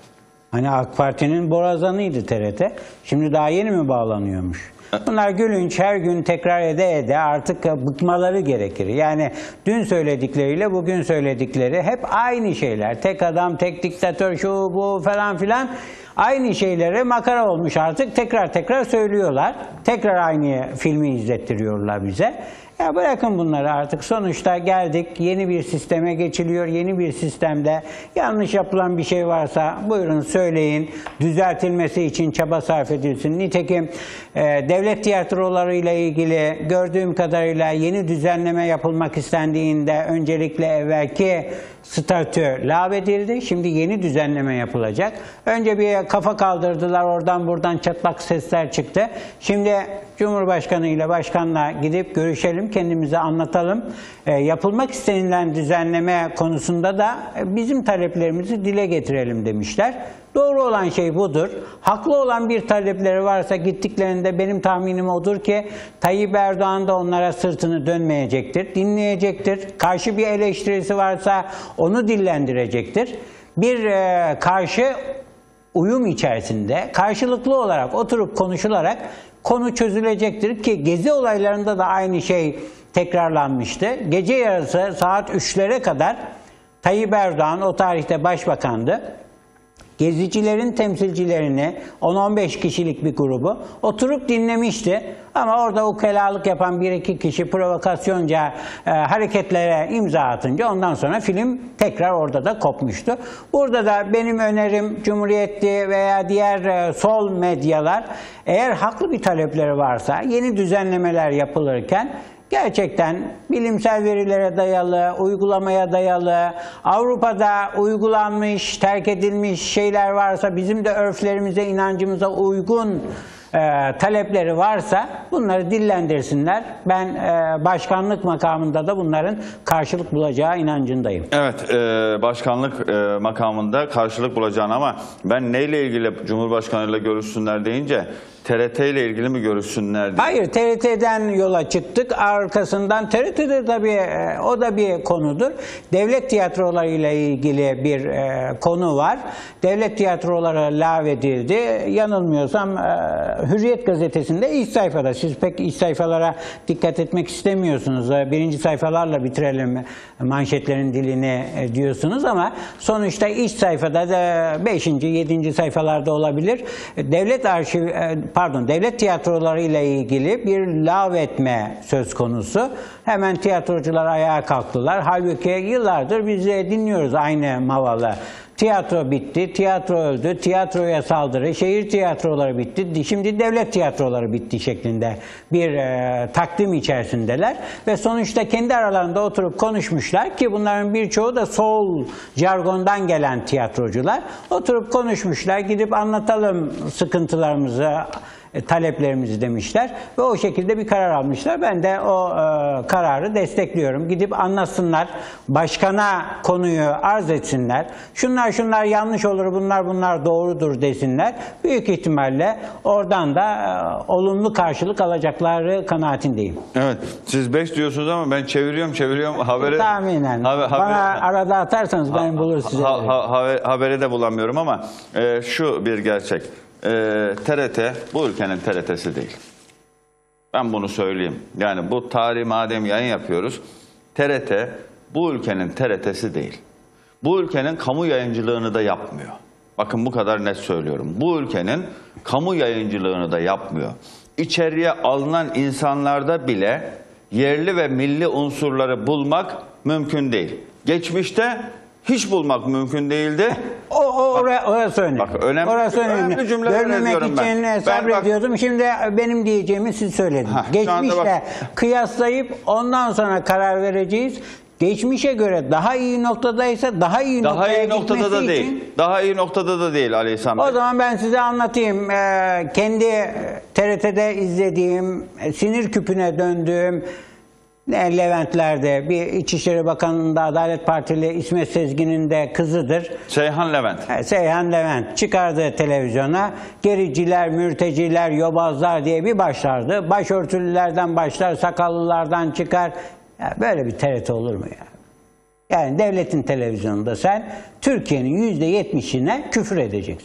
Hani AK Parti'nin borazanıydı T R T. Şimdi daha yeni mi bağlanıyormuş? Bunlar gülünç, her gün tekrar ede ede artık bıkmaları gerekir. Yani dün söyledikleriyle bugün söyledikleri hep aynı şeyler. Tek adam, tek diktatör, şu bu falan filan. Aynı şeylere makara olmuş artık. Tekrar tekrar söylüyorlar. Tekrar aynı filmi izlettiriyorlar bize. Ya bırakın bunları artık. Sonuçta geldik, yeni bir sisteme geçiliyor. Yeni bir sistemde yanlış yapılan bir şey varsa buyurun söyleyin. Düzeltilmesi için çaba sarf edilsin. Nitekim e, devlet tiyatroları ile ilgili gördüğüm kadarıyla yeni düzenleme yapılmak istendiğinde öncelikle evvelki statü lağvedildi. Şimdi yeni düzenleme yapılacak. Önce bir kafa kaldırdılar. Oradan buradan çatlak sesler çıktı. Şimdi Cumhurbaşkanı ile Başkan'la gidip görüşelim. Kendimize anlatalım. E, yapılmak istenilen düzenleme konusunda da bizim taleplerimizi dile getirelim demişler. Doğru olan şey budur. Haklı olan bir talepleri varsa gittiklerinde benim tahminim odur ki Tayyip Erdoğan da onlara sırtını dönmeyecektir, dinleyecektir. Karşı bir eleştirisi varsa onu dillendirecektir. Bir e, karşı uyum içerisinde karşılıklı olarak oturup konuşularak konu çözülecektir ki Gezi olaylarında da aynı şey tekrarlanmıştı. Gece yarısı saat üçlere kadar Tayyip Erdoğan o tarihte başbakandı. Gezicilerin temsilcilerini, on on beş kişilik bir grubu oturup dinlemişti. Ama orada ukalalık yapan bir iki kişi provokasyonca e, hareketlere imza atınca ondan sonra film tekrar orada da kopmuştu. Burada da benim önerim Cumhuriyetli veya diğer e, sol medyalar eğer haklı bir talepleri varsa yeni düzenlemeler yapılırken gerçekten bilimsel verilere dayalı, uygulamaya dayalı, Avrupa'da uygulanmış, terk edilmiş şeyler varsa, bizim de örflerimize, inancımıza uygun e, talepleri varsa bunları dillendirsinler. Ben e, başkanlık makamında da bunların karşılık bulacağı inancındayım. Evet, e, başkanlık e, makamında karşılık bulacağını ama ben neyle ilgili Cumhurbaşkanı ile görüşsünler deyince T R T ile ilgili mi görüşsünler diye. Hayır, T R T'den yola çıktık. Arkasından T R T'de tabii o da bir konudur. Devlet tiyatroları ile ilgili bir e, konu var. Devlet tiyatroları lağvedildi. Yanılmıyorsam e, Hürriyet gazetesinde ilk sayfada. Siz pek ilk sayfalara dikkat etmek istemiyorsunuz. Birinci sayfalarla bitirelim manşetlerin dilini e, diyorsunuz ama sonuçta ilk sayfada da beşinci, yedinci sayfalarda olabilir. Devlet arşiv e, Pardon, devlet tiyatroları ile ilgili bir lağvetme söz konusu. Hemen tiyatrocular ayağa kalktılar. Halbuki yıllardır biz de dinliyoruz aynı mavalı. Tiyatro bitti, tiyatro öldü, tiyatroya saldırı, şehir tiyatroları bitti, şimdi devlet tiyatroları bitti şeklinde bir e, takdim içerisindeler. Ve sonuçta kendi aralarında oturup konuşmuşlar ki bunların birçoğu da sol jargondan gelen tiyatrocular. Oturup konuşmuşlar, gidip anlatalım sıkıntılarımızı, taleplerimizi demişler ve o şekilde bir karar almışlar. Ben de o e, kararı destekliyorum. Gidip anlatsınlar, başkana konuyu arz etsinler. Şunlar şunlar yanlış olur, bunlar bunlar doğrudur desinler. Büyük ihtimalle oradan da e, olumlu karşılık alacakları kanaatindeyim. Evet, siz beş diyorsunuz ama ben çeviriyorum çeviriyorum haberi. Tahminen. Haber, Bana haber, arada atarsanız ben bulur size. Ha, ha, haber, haberi de bulamıyorum ama e, şu bir gerçek. E, T R T bu ülkenin T R T'si değil. Ben bunu söyleyeyim. Yani bu tarih madem yayın yapıyoruz. T R T bu ülkenin T R T'si değil. Bu ülkenin kamu yayıncılığını da yapmıyor. Bakın bu kadar net söylüyorum. Bu ülkenin kamu yayıncılığını da yapmıyor. İçeriye alınan insanlarda bile yerli ve milli unsurları bulmak mümkün değil. Geçmişte hiç bulmak mümkün değildi. O, o oraya, orası önemli. Bak, önemli, orası önemli. önemli cümleler Bölmemek ediyorum için ben. sabrediyordum. Ben Şimdi benim diyeceğimi siz söylediniz. Heh, şu anda Geçmişle bak- kıyaslayıp ondan sonra karar vereceğiz. Geçmişe göre daha iyi noktadaysa daha iyi Daha noktaya iyi noktada gitmesi da için, değil. Daha iyi noktada da değil Ali İhsan Bey. o zaman ben size anlatayım. Ee, kendi T R T'de izlediğim, sinir küpüne döndüğüm ne Leventler'de bir İçişleri Bakanı'nda Adalet Partili İsmet Sezgin'in de kızıdır. Seyhan Levent. Seyhan Levent çıkardı televizyona. Gericiler, mürteciler, yobazlar diye bir başlardı. Başörtülülerden başlar, sakallılardan çıkar. Ya böyle bir T R T olur mu ya? Yani devletin televizyonunda sen Türkiye'nin yüzde yetmişine küfür edeceksin.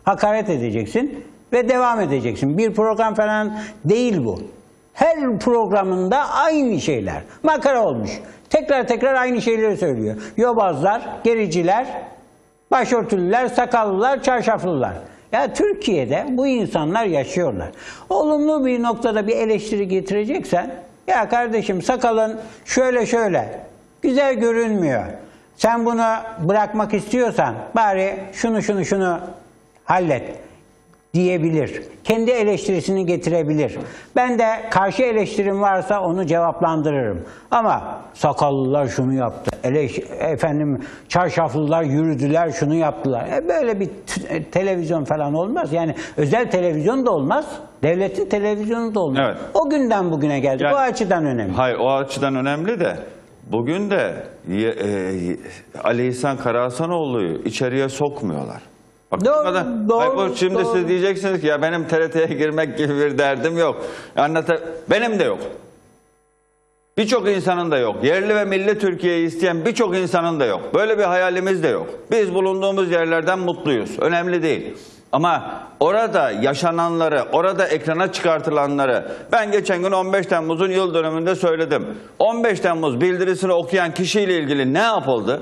hakaret edeceksin ve devam edeceksin. Bir program falan değil bu. Her programında aynı şeyler. Makara olmuş. Tekrar tekrar aynı şeyleri söylüyor. Yobazlar, gericiler, başörtülüler, sakallılar, çarşaflılar. Ya Türkiye'de bu insanlar yaşıyorlar. Olumlu bir noktada bir eleştiri getireceksen, ya kardeşim sakalın şöyle şöyle, güzel görünmüyor. Sen bunu bırakmak istiyorsan bari şunu şunu şunu hallet diyebilir. Kendi eleştirisini getirebilir. Ben de karşı eleştirim varsa onu cevaplandırırım. Ama sakallılar şunu yaptı, eleş efendim çarşaflılar yürüdüler, şunu yaptılar. E böyle bir televizyon falan olmaz. Yani özel televizyon da olmaz, devletin televizyonu da olmaz. Evet. O günden bugüne geldi. Yani, o açıdan önemli. Hayır, o açıdan önemli de bugün de e, e, Ali İhsan Karahasanoğlu'yu içeriye sokmuyorlar. Bak, Doğru, kadar, doğru, hayır, şimdi doğru. siz diyeceksiniz ki ya benim T R T'ye girmek gibi bir derdim yok. Anlata benim de yok. Birçok insanın da yok. Yerli ve milli Türkiye'yi isteyen birçok insanın da yok. Böyle bir hayalimiz de yok. Biz bulunduğumuz yerlerden mutluyuz. Önemli değil. Ama orada yaşananları, orada ekrana çıkartılanları ben geçen gün on beş Temmuz'un yıl dönümünde söyledim. on beş Temmuz bildirisini okuyan kişiyle ilgili ne yapıldı?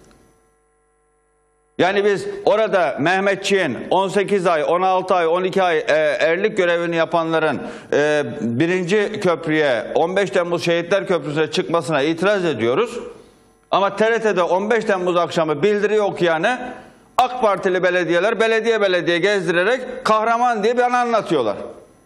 Yani biz orada Mehmetçiğin on sekiz ay, on altı ay, on iki ay e, erlik görevini yapanların e, birinci köprüye on beş Temmuz Şehitler Köprüsü'ne çıkmasına itiraz ediyoruz. Ama T R T'de on beş Temmuz akşamı bildiri okuyanı AK Partili belediyeler belediye belediye gezdirerek kahraman diye bana anlatıyorlar.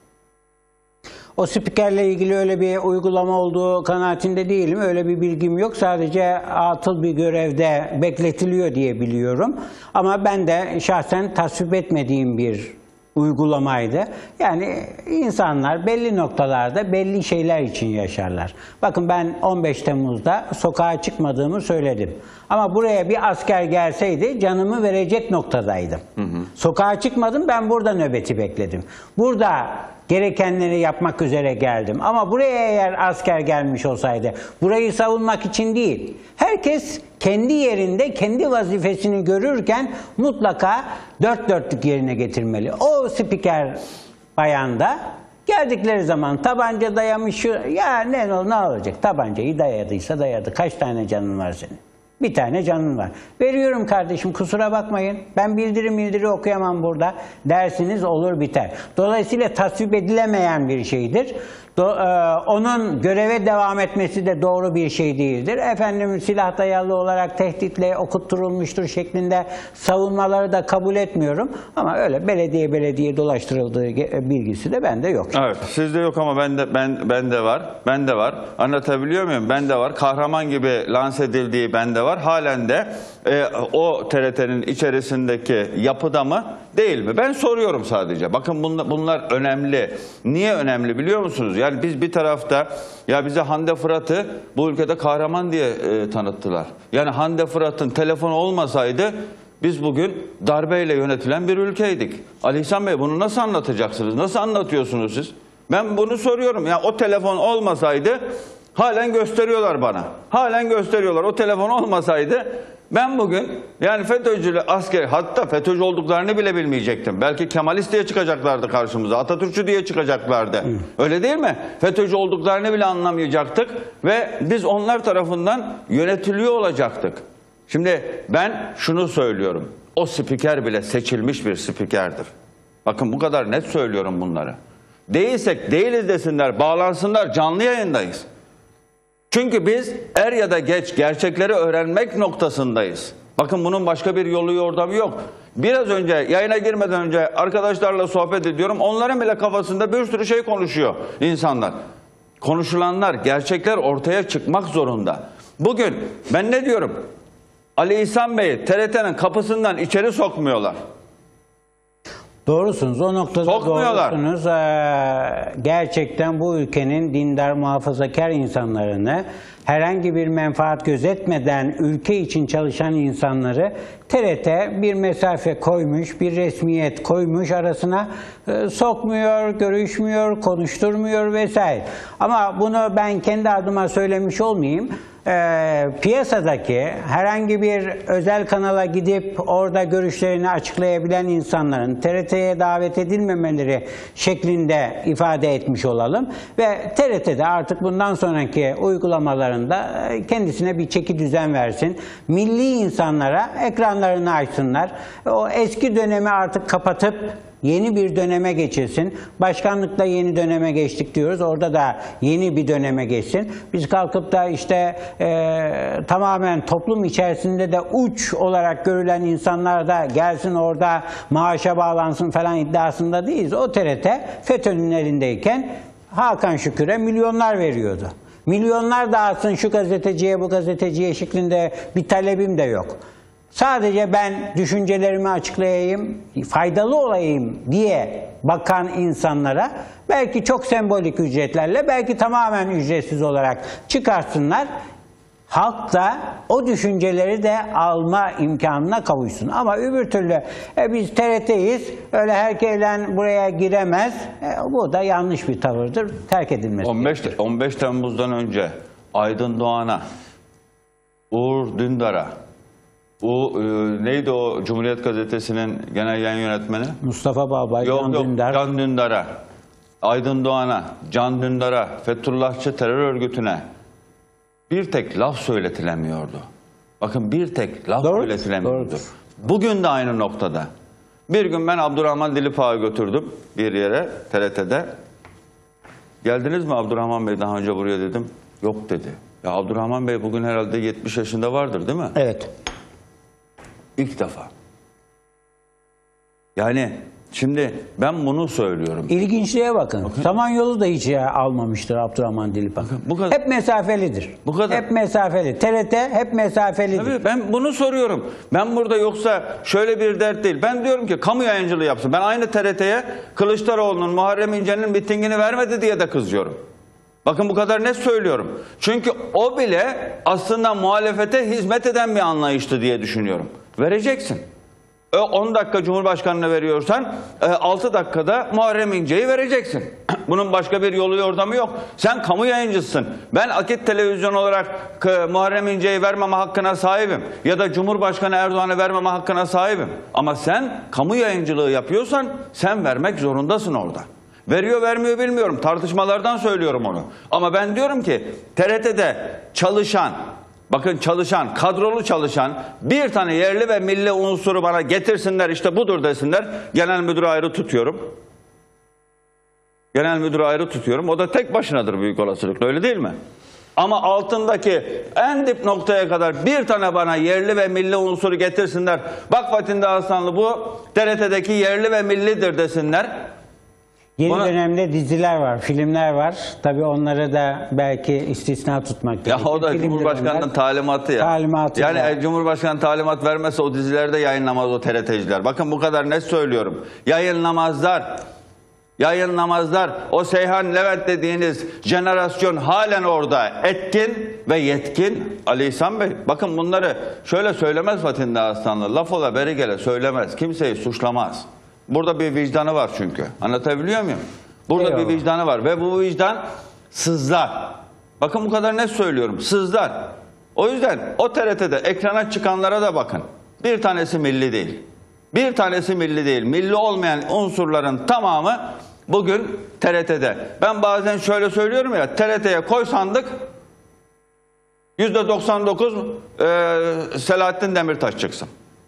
O spikerle ilgili öyle bir uygulama olduğu kanaatinde değilim. Öyle bir bilgim yok. Sadece atıl bir görevde bekletiliyor diye biliyorum. Ama ben de şahsen tasvip etmediğim bir uygulamaydı. Yani insanlar belli noktalarda belli şeyler için yaşarlar. Bakın ben on beş Temmuz'da sokağa çıkmadığımı söyledim. Ama buraya bir asker gelseydi canımı verecek noktadaydım. Hı hı. Sokağa çıkmadım, ben burada nöbeti bekledim. Burada gerekenleri yapmak üzere geldim. Ama buraya eğer asker gelmiş olsaydı, burayı savunmak için değil, herkes kendi yerinde kendi vazifesini görürken mutlaka dört dörtlük yerine getirmeli. O spiker bayan da geldikleri zaman tabanca dayamış, ya ne, ne olacak, tabancayı dayadıysa dayadı, kaç tane canın var senin? Bir tane canın var. Veriyorum kardeşim, kusura bakmayın. Ben bildiri bildiri okuyamam burada. Dersiniz olur biter. Dolayısıyla tasvip edilemeyen bir şeydir. Do, e, onun göreve devam etmesi de doğru bir şey değildir. Efendim silah dayalı olarak tehditle okutturulmuştur şeklinde savunmaları da kabul etmiyorum. Ama öyle belediye belediye dolaştırıldığı bilgisi de bende yok. Evet, sizde yok ama bende ben bende var. Bende var. Anlatabiliyor muyum? Bende var. Kahraman gibi lanse edildiği bende var. Halen de e, o T R T'nin içerisindeki yapıda mı değil mi? Ben soruyorum sadece. Bakın bunlar, bunlar önemli. Niye önemli biliyor musunuz? Yani biz bir tarafta ya bize Hande Fırat'ı bu ülkede kahraman diye e, tanıttılar. Yani Hande Fırat'ın telefonu olmasaydı biz bugün darbeyle yönetilen bir ülkeydik. Ali İhsan Bey, bunu nasıl anlatacaksınız? Nasıl anlatıyorsunuz siz? Ben bunu soruyorum. Ya o telefon olmasaydı halen gösteriyorlar bana. Halen gösteriyorlar. O telefon olmasaydı ben bugün yani FETÖ'cü asker, hatta FETÖ'cü olduklarını bile bilmeyecektim. Belki Kemalist diye çıkacaklardı karşımıza. Atatürkçü diye çıkacaklardı. Hı. Öyle değil mi? FETÖ'cü olduklarını bile anlamayacaktık ve biz onlar tarafından yönetiliyor olacaktık. Şimdi ben şunu söylüyorum. O spiker bile seçilmiş bir spikerdir. Bakın bu kadar net söylüyorum bunları. Değilsek değiliz desinler, bağlansınlar, canlı yayındayız. Çünkü biz er ya da geç gerçekleri öğrenmek noktasındayız. Bakın bunun başka bir yolu yordamı yok. Biraz önce yayına girmeden önce arkadaşlarla sohbet ediyorum. Onların bile kafasında bir sürü şey konuşuyor insanlar. Konuşulanlar, gerçekler ortaya çıkmak zorunda. Bugün ben ne diyorum? Ali İhsan Bey'i T R T'nin kapısından içeri sokmuyorlar. Doğrusunuz. O noktada Sokmuyorlar. doğrusunuz. Ee, gerçekten bu ülkenin dindar, muhafazakar insanlarını, herhangi bir menfaat gözetmeden ülke için çalışan insanları T R T bir mesafe koymuş, bir resmiyet koymuş arasına, e, sokmuyor, görüşmüyor, konuşturmuyor vesaire. Ama bunu ben kendi adıma söylemiş olmayayım. e, piyasadaki herhangi bir özel kanala gidip orada görüşlerini açıklayabilen insanların T R T'ye davet edilmemeleri şeklinde ifade etmiş olalım ve T R T'de artık bundan sonraki uygulamalarında e, kendisine bir çeki düzen versin. Milli insanlara ekranlarını açsınlar. O eski dönemi artık kapatıp yeni bir döneme geçilsin. Başkanlıkta yeni döneme geçtik diyoruz. Orada da yeni bir döneme geçsin. Biz kalkıp da işte e, tamamen toplum içerisinde de uç olarak görülen insanlar da gelsin orada maaşa bağlansın falan iddiasında değiliz. O T R T FETÖ'nün elindeyken Hakan Şükür'e milyonlar veriyordu. Milyonlar dağıtsın şu gazeteciye bu gazeteciye şeklinde bir talebim de yok. Sadece ben düşüncelerimi açıklayayım, faydalı olayım diye bakan insanlara belki çok sembolik ücretlerle, belki tamamen ücretsiz olarak çıkarsınlar. Halk da o düşünceleri de alma imkanına kavuşsun. Ama öbür türlü e, biz T R T'yiz, öyle herkese buraya giremez. E, bu da yanlış bir tavırdır, terk edilmesi. on beş Temmuz'dan önce Aydın Doğan'a, Uğur Dündar'a, o e, neydi o Cumhuriyet Gazetesi'nin genel yayın yönetmeni? Mustafa Balbay, yok, Can yok, Dündar. Can Dündar'a, Aydın Doğan'a, Can Dündar'a, Fethullahçı terör örgütüne bir tek laf söyletilemiyordu. Bakın bir tek laf Doğru, söyletilemiyordu. doğrudur. Bugün de aynı noktada. Bir gün ben Abdurrahman Dilipağ'ı götürdüm bir yere T R T'de. Geldiniz mi Abdurrahman Bey daha önce buraya dedim. Yok dedi. Ya Abdurrahman Bey bugün herhalde yetmiş yaşında vardır değil mi? Evet. İlk defa. Yani şimdi ben bunu söylüyorum. İlginçliğe bakın. bakın. Samanyolu da hiç ya almamıştır Abdurrahman Dilipağ. Bu kadar. Hep mesafelidir. Bu kadar. Hep mesafeli. T R T hep mesafelidir. Tabii ben bunu soruyorum. Ben burada yoksa şöyle bir dert değil. Ben diyorum ki kamu yayıncılığı yapsın. Ben aynı T R T'ye Kılıçdaroğlu'nun, Muharrem İnce'nin mitingini vermedi diye de kızıyorum. Bakın bu kadar net söylüyorum. Çünkü o bile aslında muhalefete hizmet eden bir anlayıştı diye düşünüyorum. Vereceksin. on dakika Cumhurbaşkanı'na veriyorsan altı dakikada Muharrem İnce'yi vereceksin. Bunun başka bir yolu yordamı yok. Sen kamu yayıncısın. Ben Akit Televizyon olarak Muharrem İnce'yi vermeme hakkına sahibim. Ya da Cumhurbaşkanı Erdoğan'ı vermeme hakkına sahibim. Ama sen kamu yayıncılığı yapıyorsan sen vermek zorundasın orada. Veriyor vermiyor bilmiyorum. Tartışmalardan söylüyorum onu. Ama ben diyorum ki T R T'de çalışan, bakın çalışan, kadrolu çalışan bir tane yerli ve milli unsuru bana getirsinler, işte budur desinler. Genel müdürü ayrı tutuyorum. Genel müdürü ayrı tutuyorum. O da tek başınadır büyük olasılıkla, öyle değil mi? Ama altındaki en dip noktaya kadar bir tane bana yerli ve milli unsuru getirsinler. Bak Fatih Dağıstanlı bu T R T'deki yerli ve millidir desinler. Yeni Ona... dönemde diziler var, filmler var. Tabii onları da belki istisna tutmak ya gerekir. o da Film Cumhurbaşkanı'nın dönemler, talimatı ya. Talimatı yani da. e, Cumhurbaşkanı talimat vermezse o dizilerde yayınlamaz o T R T'ciler. Bakın bu kadar net söylüyorum. Yayınlamazlar. Yayınlamazlar. O Seyhan Levent dediğiniz jenerasyon halen orada etkin ve yetkin. Ali İhsan Bey, bakın bunları şöyle söylemez Fatih Dağıstanlı. Laf ola beri gele söylemez. Kimseyi suçlamaz. Burada bir vicdanı var çünkü. Anlatabiliyor muyum? Burada Eyvallah. bir vicdanı var ve bu vicdan sızlar. Bakın bu kadar net söylüyorum. Sızlar. O yüzden o T R T'de ekrana çıkanlara da bakın. Bir tanesi milli değil. Bir tanesi milli değil. Milli olmayan unsurların tamamı bugün T R T'de. Ben bazen şöyle söylüyorum ya, T R T'ye koy sandık, yüzde doksan dokuz e, Selahattin Demirtaş çıksın.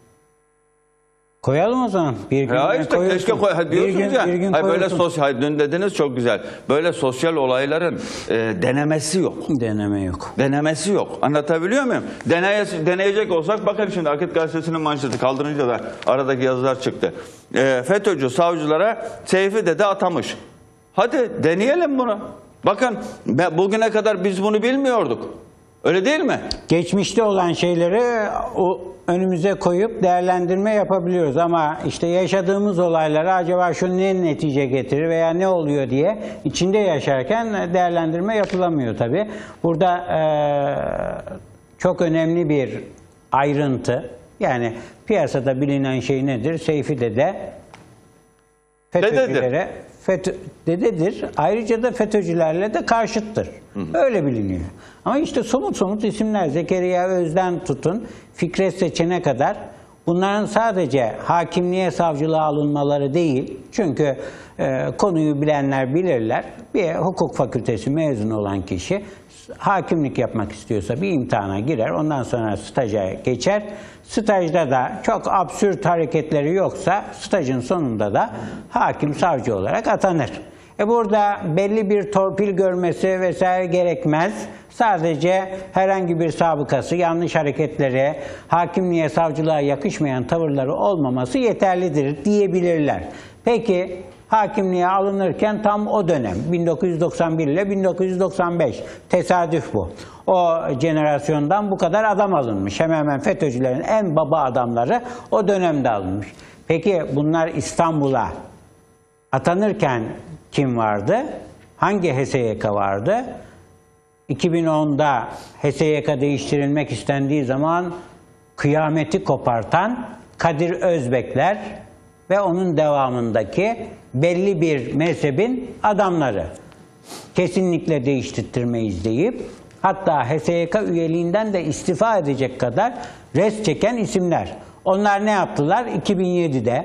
Koyalım o zaman. Bir gün Ya işte koyulsun. keşke koy. Ha, diyorsunuz bir gün, ya. bir gün Hayır, böyle koyulsun. sosyal, dün dediniz çok güzel. Böyle sosyal olayların e, denemesi yok. Deneme yok. Denemesi yok. Anlatabiliyor muyum? Deneye, deneyecek olsak bakın şimdi Akit Gazetesi'nin manşeti kaldırınca da aradaki yazılar çıktı. E, FETÖ'cü savcılara Seyfi Dede atamış. Hadi deneyelim bunu. Bakın bugüne kadar biz bunu bilmiyorduk. Öyle değil mi? Geçmişte olan şeyleri o önümüze koyup değerlendirme yapabiliyoruz ama işte yaşadığımız olaylara acaba şu ne netice getirir veya ne oluyor diye içinde yaşarken değerlendirme yapılamıyor tabii. Burada e, çok önemli bir ayrıntı, yani piyasada bilinen şey nedir? Seyfi Dede FETÖ'cülere FETÖ, dededir. Ayrıca da FETÖ'cülerle de karşıttır. Hı hı. Öyle biliniyor. Ama işte somut somut isimler, Zekeriya Öz'den tutun Fikret Seçen'e kadar, bunların sadece hakimliğe, savcılığa alınmaları değil. Çünkü e, konuyu bilenler bilirler. Bir hukuk fakültesi mezunu olan kişi hakimlik yapmak istiyorsa bir imtihana girer. Ondan sonra staja geçer. Stajda da çok absürt hareketleri yoksa stajın sonunda da hakim, savcı olarak atanır. E burada belli bir torpil görmesi vesaire gerekmez. Sadece herhangi bir sabıkası, yanlış hareketleri, hakimliğe, savcılığa yakışmayan tavırları olmaması yeterlidir diyebilirler. Peki hakimliğe alınırken tam o dönem bin dokuz yüz doksan bir ile bin dokuz yüz doksan beş, tesadüf bu. O jenerasyondan bu kadar adam alınmış. Hemen hemen FETÖ'cülerin en baba adamları o dönemde alınmış. Peki bunlar İstanbul'a atanırken kim vardı? Hangi H S Y K vardı? iki bin onda H S Y K değiştirilmek istendiği zaman kıyameti kopartan Kadir Özbekler ve onun devamındaki belli bir mezhebin adamları. Kesinlikle değiştirmeyiz deyip hatta H S Y K üyeliğinden de istifa edecek kadar res çeken isimler. Onlar ne yaptılar? iki bin yedide,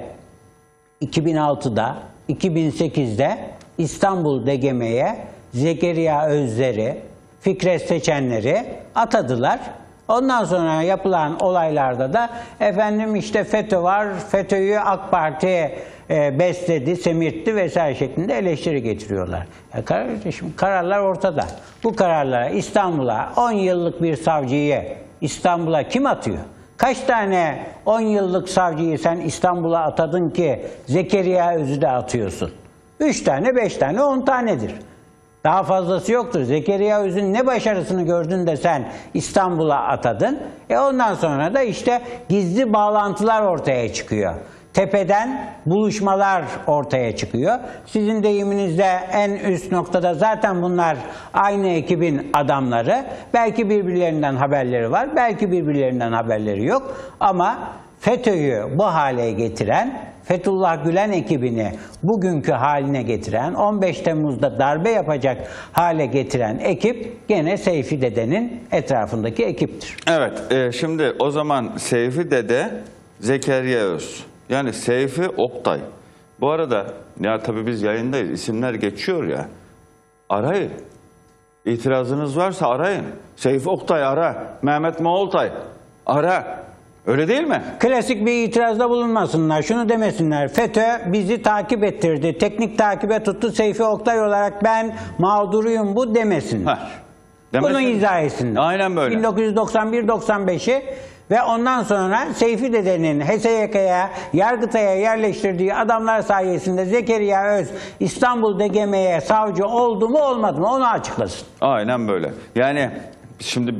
iki bin altıda, iki bin sekizde İstanbul D G M'ye Zekeriya Özleri, Fikret Seçenleri atadılar. Ondan sonra yapılan olaylarda da efendim işte FETÖ var, FETÖ'yü AK Parti e, besledi, semirtti vesaire şeklinde eleştiri getiriyorlar. Ya kardeşim, kararlar ortada. Bu kararlara İstanbul'a on yıllık bir savcıyı İstanbul'a kim atıyor? Kaç tane on yıllık savcıyı sen İstanbul'a atadın ki Zekeriya Öz'ü de atıyorsun? üç tane, beş tane, on tanedir. Daha fazlası yoktur. Zekeriya Öz'ün ne başarısını gördün de sen İstanbul'a atadın? E ondan sonra da işte gizli bağlantılar ortaya çıkıyor. Tepeden buluşmalar ortaya çıkıyor. Sizin deyiminizde en üst noktada zaten bunlar aynı ekibin adamları. Belki birbirlerinden haberleri var, belki birbirlerinden haberleri yok. Ama FETÖ'yü bu hale getiren, Fethullah Gülen ekibini bugünkü haline getiren, on beş Temmuz'da darbe yapacak hale getiren ekip gene Seyfi Dede'nin etrafındaki ekiptir. Evet, e, şimdi o zaman Seyfi Dede, Zekeriya Öz. Yani Seyfi Oktay. Bu arada ya tabii biz yayındayız, isimler geçiyor ya. Arayın. İtirazınız varsa arayın. Seyfi Oktay ara. Mehmet Moğoltay ara. Öyle değil mi? Klasik bir itirazda bulunmasınlar. Şunu demesinler. FETÖ bizi takip ettirdi. Teknik takibe tuttu. Seyfi Oktay olarak ben mağduruyum bu demesinler. Heh. Bunu izah etsinler. Aynen böyle. bin dokuz yüz doksan bir doksan beşi ve ondan sonra Seyfi Dede'nin H S Y K'ya, Yargıtay'a yerleştirdiği adamlar sayesinde Zekeriya Öz İstanbul D G M'ye savcı oldu mu olmadı mı onu açıklasın. Aynen böyle. Yani şimdi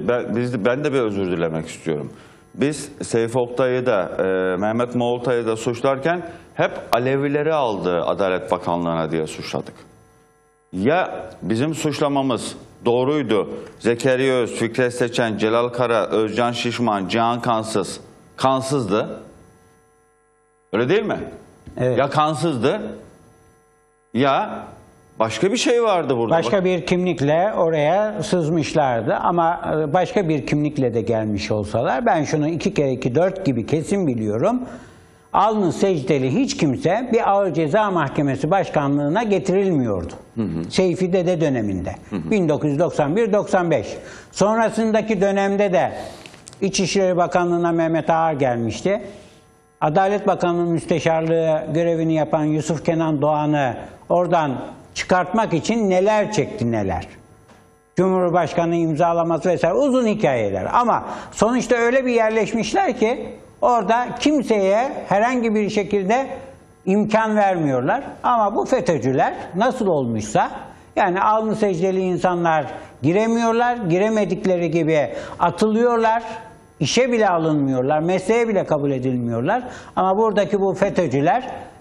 biz ben de bir özür dilemek istiyorum. Biz Seyfi Oktay'ı da e, Mehmet Moğoltay'ı da suçlarken hep Alevileri aldı Adalet Bakanlığı'na diye suçladık. Ya bizim suçlamamız doğruydu. Zekeriya Öz, Fikret Seçen, Celal Kara, Özcan Şişman, Cihan Kansız kansızdı. Öyle değil mi? Evet. Ya kansızdı ya başka bir şey vardı burada. Başka bir kimlikle oraya sızmışlardı ama başka bir kimlikle de gelmiş olsalar ben şunu iki kere iki dört gibi kesin biliyorum. Alnı secdeli hiç kimse bir Ağır Ceza Mahkemesi Başkanlığı'na getirilmiyordu. Hı hı. Seyfi Dede döneminde. Hı hı. bin dokuz yüz doksan bir doksan beş. Sonrasındaki dönemde de İçişleri Bakanlığı'na Mehmet Ağar gelmişti. Adalet Bakanlığı Müsteşarlığı görevini yapan Yusuf Kenan Doğan'ı oradan çıkartmak için neler çekti neler. Cumhurbaşkanı imzalaması vesaire uzun hikayeler. Ama sonuçta öyle bir yerleşmişler ki orada kimseye herhangi bir şekilde imkan vermiyorlar. Ama bu FETÖ'cüler nasıl olmuşsa yani alnı secdeli insanlar giremiyorlar. Giremedikleri gibi atılıyorlar. İşe bile alınmıyorlar. Mesleğe bile kabul edilmiyorlar. Ama buradaki bu FETÖ'cüler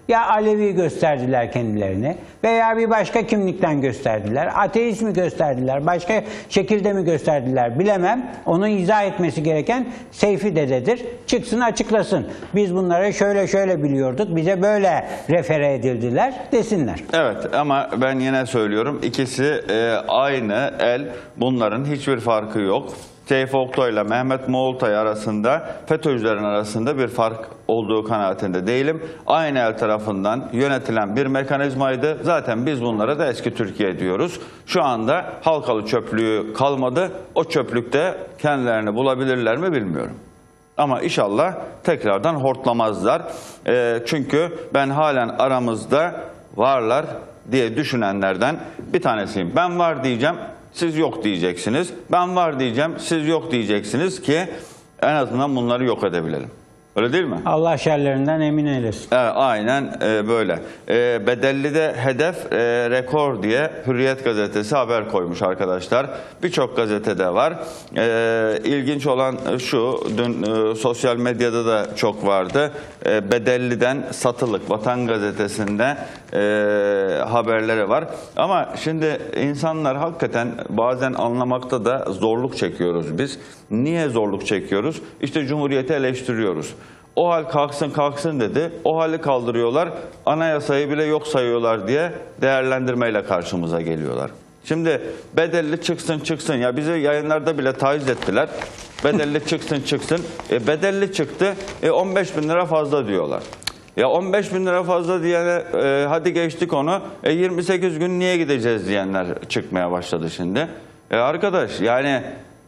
Ya Alevi gösterdiler kendilerini veya bir başka kimlikten gösterdiler. Ateist mi gösterdiler, başka şekilde mi gösterdiler bilemem. Onu izah etmesi gereken Seyfi Dede'dir. Çıksın açıklasın. Biz bunları şöyle şöyle biliyorduk, bize böyle refere edildiler desinler. Evet ama ben yine söylüyorum, ikisi e, aynı el, bunların hiçbir farkı yok. Seyfi Oktay ile Mehmet Moğoltay arasında, FETÖ'cülerin arasında bir fark olduğu kanaatinde değilim. Aynı el tarafından yönetilen bir mekanizmaydı. Zaten biz bunlara da eski Türkiye diyoruz. Şu anda Halkalı çöplüğü kalmadı. O çöplükte kendilerini bulabilirler mi bilmiyorum. Ama inşallah tekrardan hortlamazlar. E, çünkü ben halen aramızda varlar diye düşünenlerden bir tanesiyim. Ben var diyeceğim, siz yok diyeceksiniz. Ben var diyeceğim, siz yok diyeceksiniz ki en azından bunları yok edebilelim. Öyle değil mi? Allah şerlerinden emin eylesin. Evet, aynen e, böyle. E, Bedelli'de hedef e, rekor diye Hürriyet gazetesi haber koymuş arkadaşlar. Birçok gazetede var. E, ilginç olan şu, dün e, sosyal medyada da çok vardı. E, Bedelli'den satılık Vatan gazetesinde e, haberleri var. Ama şimdi insanlar hakikaten bazen anlamakta da zorluk çekiyoruz biz. Niye zorluk çekiyoruz? İşte Cumhuriyeti eleştiriyoruz. O hal kalksın kalksın dedi. O hali kaldırıyorlar. Anayasayı bile yok sayıyorlar diye değerlendirmeyle karşımıza geliyorlar. Şimdi bedelli çıksın çıksın. Ya bizi yayınlarda bile taciz ettiler. Bedelli çıksın çıksın. E, bedelli çıktı. E, on beş bin lira fazla diyorlar. Ya on beş bin lira fazla diyene e, hadi geçtik onu. E, yirmi sekiz gün niye gideceğiz diyenler çıkmaya başladı şimdi. E, arkadaş yani...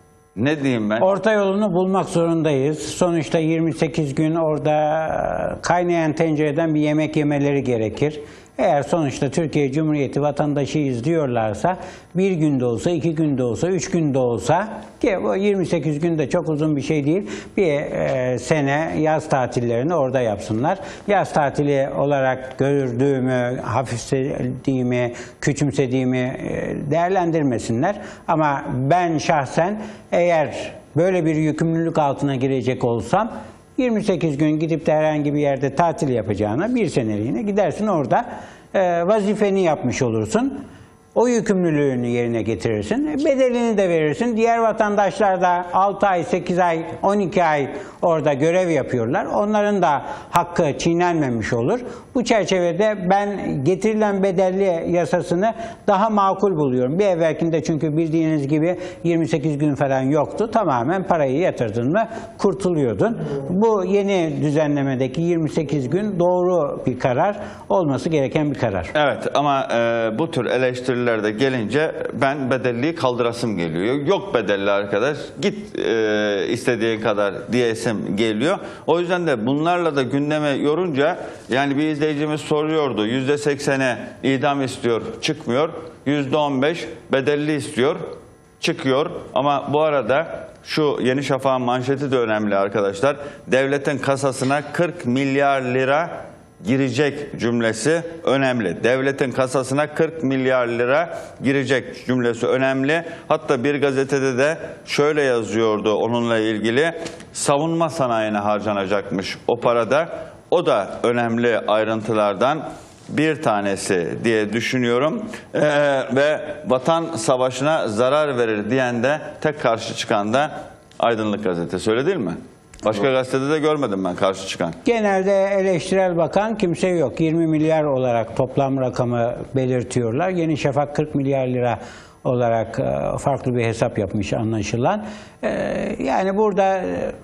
Ne diyeyim ben? Orta yolunu bulmak zorundayız. Sonuçta yirmi sekiz gün orada kaynayan tencereden bir yemek yemeleri gerekir. Eğer sonuçta Türkiye Cumhuriyeti vatandaşıyız diyorlarsa bir günde olsa, iki günde olsa, üç günde olsa ki bu yirmi sekiz gün de çok uzun bir şey değil. Bir e, sene yaz tatillerini orada yapsınlar. Yaz tatili olarak gördüğümü, hafiflediğimi, küçümsediğimi e, değerlendirmesinler. Ama ben şahsen eğer böyle bir yükümlülük altına girecek olsam yirmi sekiz gün gidip de herhangi bir yerde tatil yapacağına bir seneliğine gidersin orada e, vazifeni yapmış olursun. O yükümlülüğünü yerine getirirsin. Bedelini de verirsin. Diğer vatandaşlar da altı ay, sekiz ay, on iki ay orada görev yapıyorlar. Onların da hakkı çiğnenmemiş olur. Bu çerçevede ben getirilen bedelli yasasını daha makul buluyorum. Bir evvelkinde çünkü bildiğiniz gibi yirmi sekiz gün falan yoktu. Tamamen parayı yatırdın mı kurtuluyordun. Bu yeni düzenlemedeki yirmi sekiz gün doğru bir karar, olması gereken bir karar. Evet ama e, bu tür eleştiriler de gelince ben bedelliyi kaldırasım geliyor. Yok bedelli arkadaş, git e, istediğin kadar diyesim geliyor. O yüzden de bunlarla da gündeme yorunca, yani bir izleyicimiz soruyordu, yüzde sekseni idam istiyor, çıkmıyor. yüzde on beş bedelli istiyor, çıkıyor. Ama bu arada şu Yeni Şafak'ın manşeti de önemli arkadaşlar. Devletin kasasına kırk milyar lira girecek cümlesi önemli. Devletin kasasına kırk milyar lira girecek cümlesi önemli. Hatta bir gazetede de şöyle yazıyordu onunla ilgili. Savunma sanayine harcanacakmış o parada. O da önemli ayrıntılardan bir tanesi diye düşünüyorum. Ee, ve vatan savaşına zarar verir diyen de, tek karşı çıkan da Aydınlık Gazetesi, öyle değil mi? Başka gazetede de görmedim ben karşı çıkan. Genelde eleştirel bakan kimse yok. yirmi milyar olarak toplam rakamı belirtiyorlar. Yeni Şafak kırk milyar lira olarak farklı bir hesap yapmış anlaşılan. Yani burada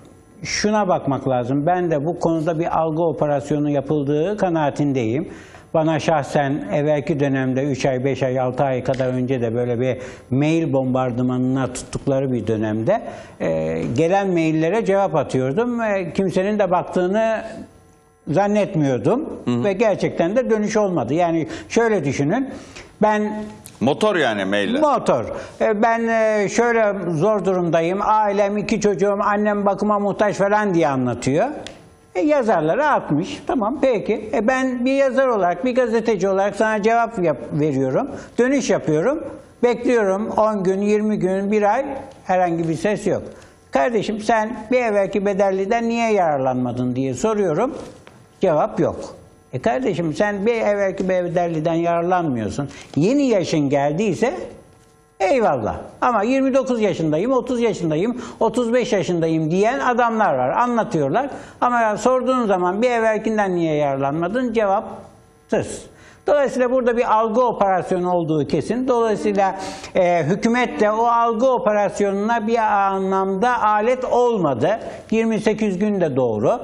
şuna bakmak lazım. Ben de bu konuda bir algı operasyonu yapıldığı kanaatindeyim. Bana şahsen evvelki dönemde üç ay, beş ay, altı ay kadar önce de böyle bir mail bombardımanına tuttukları bir dönemde e, gelen maillere cevap atıyordum. E, kimsenin de baktığını zannetmiyordum. Hı hı. Ve gerçekten de dönüş olmadı. Yani şöyle düşünün, ben... Motor yani mailler. Motor. E, ben e, şöyle zor durumdayım, ailem, iki çocuğum, annem bakıma muhtaç falan diye anlatıyor. E, yazarlara atmış. Tamam peki. E, ben bir yazar olarak, bir gazeteci olarak sana cevap yap, veriyorum. Dönüş yapıyorum. Bekliyorum on gün, yirmi gün, bir ay, herhangi bir ses yok. Kardeşim sen bir evvelki bedelliden niye yararlanmadın diye soruyorum. Cevap yok. E kardeşim sen bir evvelki bedelliden yararlanmıyorsun. Yeni yaşın geldiyse eyvallah. Ama yirmi dokuz yaşındayım, otuz yaşındayım, otuz beş yaşındayım diyen adamlar var. Anlatıyorlar. Ama sorduğun zaman bir evvelkinden niye yararlanmadın? Cevap tırs. Dolayısıyla burada bir algı operasyonu olduğu kesin. Dolayısıyla e, hükümet de o algı operasyonuna bir anlamda alet olmadı. yirmi sekiz gün de doğru.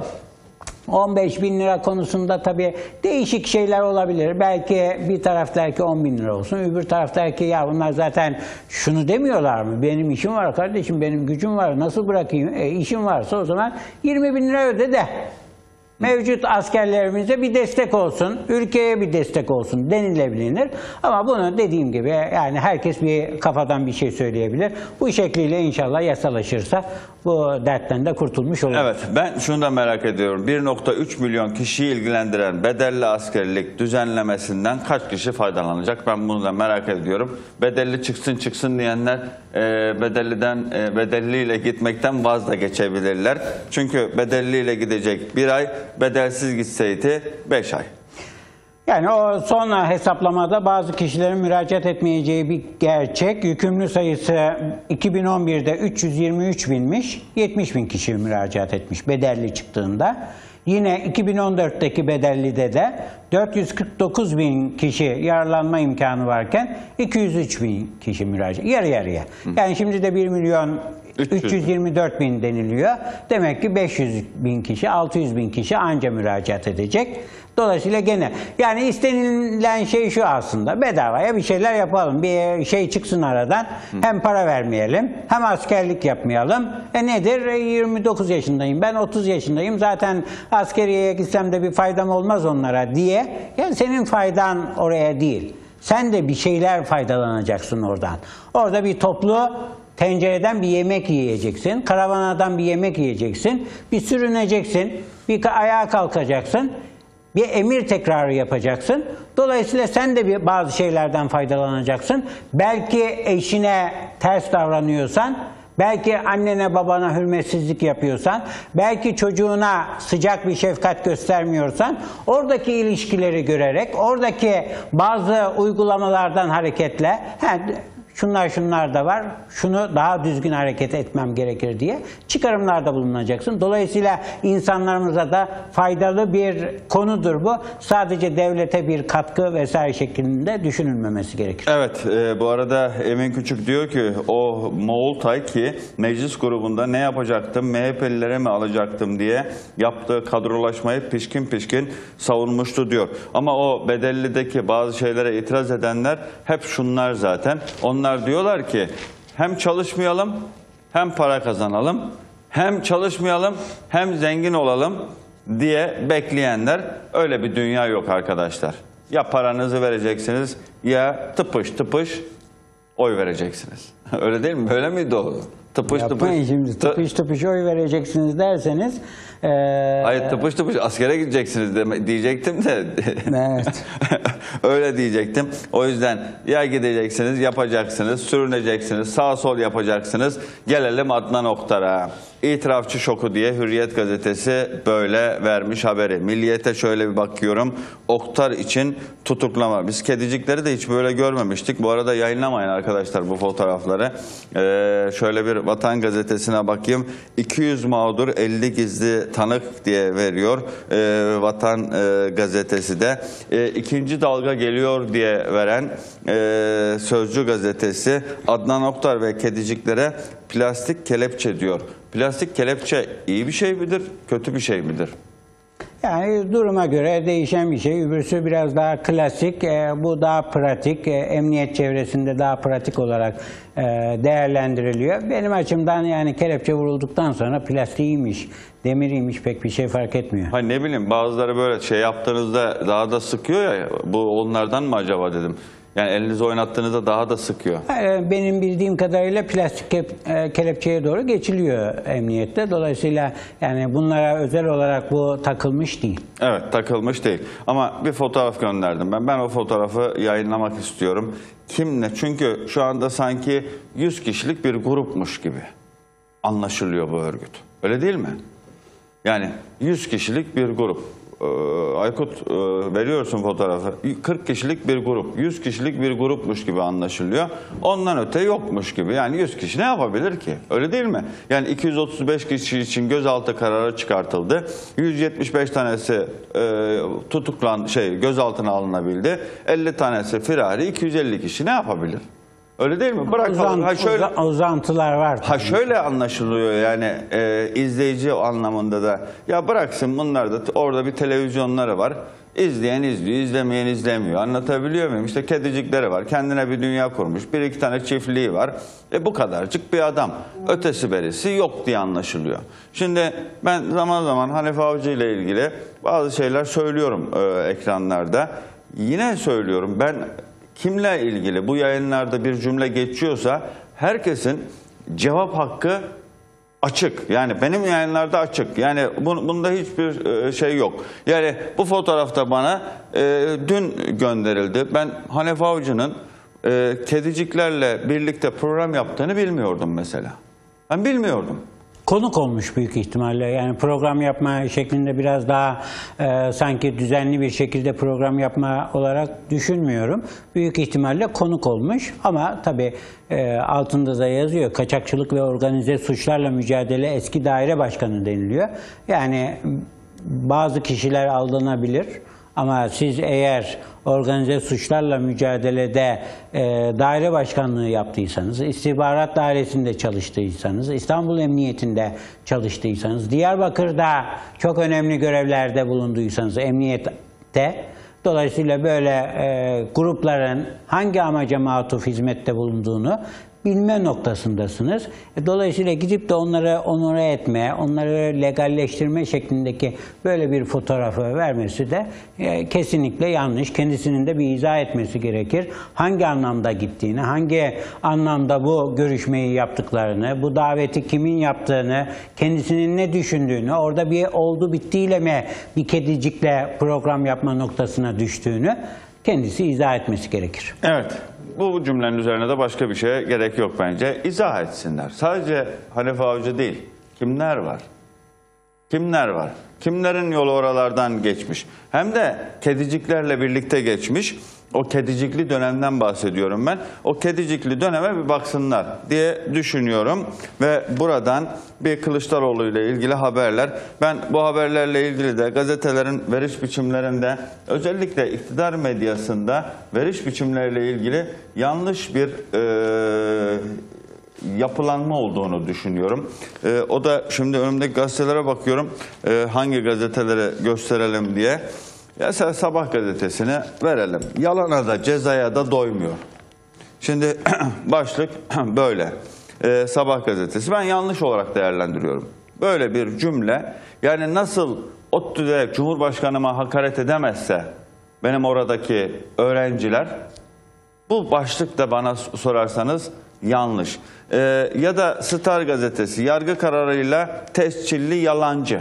on beş bin lira konusunda tabii değişik şeyler olabilir. Belki bir taraf der ki on bin lira olsun, öbür taraf der ki ya bunlar zaten şunu demiyorlar mı? Benim işim var kardeşim, benim gücüm var, nasıl bırakayım? E, işim varsa o zaman yirmi bin lira öde de. Mevcut askerlerimize bir destek olsun, ülkeye bir destek olsun denilebilir. Ama bunu dediğim gibi yani herkes bir kafadan bir şey söyleyebilir. Bu şekliyle inşallah yasalaşırsa bu dertten de kurtulmuş oluruz. Evet, ben şunu da merak ediyorum. bir nokta üç milyon kişiyi ilgilendiren bedelli askerlik düzenlemesinden kaç kişi faydalanacak? Ben bunu da merak ediyorum. Bedelli çıksın çıksın diyenler e, bedelliden e, bedelliyle gitmekten vaz da geçebilirler. Çünkü bedelliyle gidecek bir ay, bedelsiz gitseydi beş ay. Yani o son hesaplamada bazı kişilerin müracaat etmeyeceği bir gerçek. Yükümlü sayısı iki bin on birde üç yüz yirmi üç binmiş, yetmiş bin kişi müracaat etmiş bedelli çıktığında. Yine iki bin on dörtteki bedellide de dört yüz kırk dokuz bin kişi yararlanma imkanı varken iki yüz üç bin kişi müracaat. Yarı yarıya. Yani şimdi de bir milyon üç yüz yirmi dört bin deniliyor. Demek ki beş yüz bin kişi, altı yüz bin kişi anca müracaat edecek. Dolayısıyla gene yani istenilen şey şu aslında, bedavaya bir şeyler yapalım. Bir şey çıksın aradan. Hı. Hem para vermeyelim, hem askerlik yapmayalım. E nedir? E yirmi dokuz yaşındayım, ben otuz yaşındayım. Zaten askeriyeye gitsem de bir faydam olmaz onlara diye. Yani senin faydan oraya değil. Sen de bir şeyler faydalanacaksın oradan. Orada bir toplu tencereden bir yemek yiyeceksin, karavanadan bir yemek yiyeceksin, bir sürüneceksin, bir ayağa kalkacaksın, bir emir tekrarı yapacaksın. Dolayısıyla sen de bir bazı şeylerden faydalanacaksın. Belki eşine ters davranıyorsan, belki annene babana hürmetsizlik yapıyorsan, belki çocuğuna sıcak bir şefkat göstermiyorsan, oradaki ilişkileri görerek, oradaki bazı uygulamalardan hareketle, he, şunlar şunlar da var, şunu daha düzgün hareket etmem gerekir diye çıkarımlarda bulunacaksın. Dolayısıyla insanlarımıza da faydalı bir konudur bu. Sadece devlete bir katkı vesaire şeklinde düşünülmemesi gerekir. Evet, e, bu arada Emin Küçük diyor ki o Moğoltay ki meclis grubunda ne yapacaktım, M H P'lilere mi alacaktım diye yaptığı kadrolaşmayı pişkin pişkin savunmuştu diyor. Ama o bedellideki bazı şeylere itiraz edenler hep şunlar zaten. Onlar Onlar diyorlar ki hem çalışmayalım hem para kazanalım, hem çalışmayalım hem zengin olalım diye bekleyenler, öyle bir dünya yok arkadaşlar. Ya paranızı vereceksiniz ya tıpış tıpış oy vereceksiniz. Öyle değil mi? Böyle miydi o? Tıpış Yapmayın tıpış. şimdi tıpış tıpış oy vereceksiniz derseniz. Ee... Hayır, tıpış tıpış askere gideceksiniz deme, diyecektim de. Evet. Öyle diyecektim. O yüzden ya gideceksiniz, yapacaksınız, sürüneceksiniz, sağ sol yapacaksınız. Gelelim Adnan Oktar'a. İtirafçı şoku diye Hürriyet gazetesi böyle vermiş haberi. Milliyet'e şöyle bir bakıyorum. Oktar için tutuklama. Biz kedicikleri de hiç böyle görmemiştik. Bu arada yayınlamayın arkadaşlar bu fotoğrafları. Ee, şöyle bir Vatan gazetesine bakayım. iki yüz mağdur elli gizli tanık diye veriyor ee, Vatan e, gazetesi de. E, ikinci dalga geliyor diye veren e, Sözcü gazetesi Adnan Oktar ve kediciklere plastik kelepçe diyor. Plastik kelepçe iyi bir şey midir, kötü bir şey midir? Yani duruma göre değişen bir şey. Öbürsü biraz daha klasik, e, bu daha pratik, e, emniyet çevresinde daha pratik olarak e, değerlendiriliyor. Benim açımdan yani kelepçe vurulduktan sonra plastiğiymiş, demiriymiş pek bir şey fark etmiyor. Hani ne bileyim, bazıları böyle şey yaptığınızda daha da sıkıyor ya, bu onlardan mı acaba dedim. Yani elinizi oynattığınızda daha da sıkıyor. Benim bildiğim kadarıyla plastik kelepçeye doğru geçiliyor emniyette. Dolayısıyla yani bunlara özel olarak bu takılmış değil. Evet, takılmış değil. Ama bir fotoğraf gönderdim ben. Ben o fotoğrafı yayınlamak istiyorum. Kimle? Çünkü şu anda sanki yüz kişilik bir grupmuş gibi anlaşılıyor bu örgüt. Öyle değil mi? Yani yüz kişilik bir grup. e, Aykut e, veriyorsun fotoğrafı. kırk kişilik bir grup, yüz kişilik bir grupmuş gibi anlaşılıyor. Ondan öte yokmuş gibi. Yani yüz kişi ne yapabilir ki? Öyle değil mi? Yani iki yüz otuz beş kişi için gözaltı kararı çıkartıldı. yüz yetmiş beş tanesi e, tutuklan şey gözaltına alınabildi. elli tanesi firari, iki yüz elli kişi ne yapabilir? Öyle değil mi? Bırakalım. Uzant, ha şöyle uza- uzantılar var. Ha şöyle anlaşılıyor yani e, izleyici anlamında da ya bıraksın bunlar da orada bir televizyonları var. İzleyen izliyor, izlemeyen izlemiyor. Anlatabiliyor muyum? İşte kedicikleri var. Kendine bir dünya kurmuş. Bir iki tane çiftliği var. E bu kadarcık bir adam. Ötesi berisi yok diye anlaşılıyor. Şimdi ben zaman zaman Hanife Avcı ile ilgili bazı şeyler söylüyorum e, ekranlarda. Yine söylüyorum ben kimle ilgili bu yayınlarda bir cümle geçiyorsa herkesin cevap hakkı açık. Yani benim yayınlarda açık. Yani bun, bunda hiçbir e, şey yok. Yani bu fotoğrafta bana e, dün gönderildi. Ben Hanife Avcı'nın e, kediciklerle birlikte program yaptığını bilmiyordum mesela. Ben bilmiyordum. Konuk olmuş büyük ihtimalle. Yani program yapma şeklinde biraz daha e, sanki düzenli bir şekilde program yapma olarak düşünmüyorum. Büyük ihtimalle konuk olmuş ama tabii e, altında da yazıyor. Kaçakçılık ve organize suçlarla mücadele eski daire başkanı deniliyor. Yani bazı kişiler aldanabilir. Ama siz eğer organize suçlarla mücadelede e, daire başkanlığı yaptıysanız, istihbarat dairesinde çalıştıysanız, İstanbul Emniyetinde çalıştıysanız, Diyarbakır'da çok önemli görevlerde bulunduysanız emniyette, dolayısıyla böyle e, grupların hangi amaca matuf hizmette bulunduğunu bilme noktasındasınız. Dolayısıyla gidip de onları onore etmeye, onları legalleştirme şeklindeki böyle bir fotoğrafı vermesi de e, kesinlikle yanlış. Kendisinin de bir izah etmesi gerekir. Hangi anlamda gittiğini, hangi anlamda bu görüşmeyi yaptıklarını, bu daveti kimin yaptığını, kendisinin ne düşündüğünü, orada bir oldu bittiyle mi bir kedicikle program yapma noktasına düştüğünü kendisi izah etmesi gerekir. Evet. Bu cümlenin üzerine de başka bir şeye gerek yok bence. İzah etsinler. Sadece Hanife Avcı değil. Kimler var? Kimler var? Kimlerin yolu oralardan geçmiş? Hem de kediciklerle birlikte geçmiş. O kedicikli dönemden bahsediyorum ben. O kedicikli döneme bir baksınlar diye düşünüyorum. Ve buradan bir Kılıçdaroğlu ile ilgili haberler. Ben bu haberlerle ilgili de gazetelerin veriş biçimlerinde özellikle iktidar medyasında veriş biçimleriyle ilgili yanlış bir e, yapılanma olduğunu düşünüyorum. E, o da şimdi önümdeki gazetelere bakıyorum. E, hangi gazetelere gösterelim diye. Ya Sabah gazetesini verelim. Yalana da cezaya da doymuyor. Şimdi başlık böyle. Ee, Sabah gazetesi. Ben yanlış olarak değerlendiriyorum. Böyle bir cümle. Yani nasıl ODTÜ'de Cumhurbaşkanıma hakaret edemezse benim oradaki öğrenciler, bu başlık da bana sorarsanız yanlış. Ee, ya da Star gazetesi. Yargı kararıyla tescilli yalancı.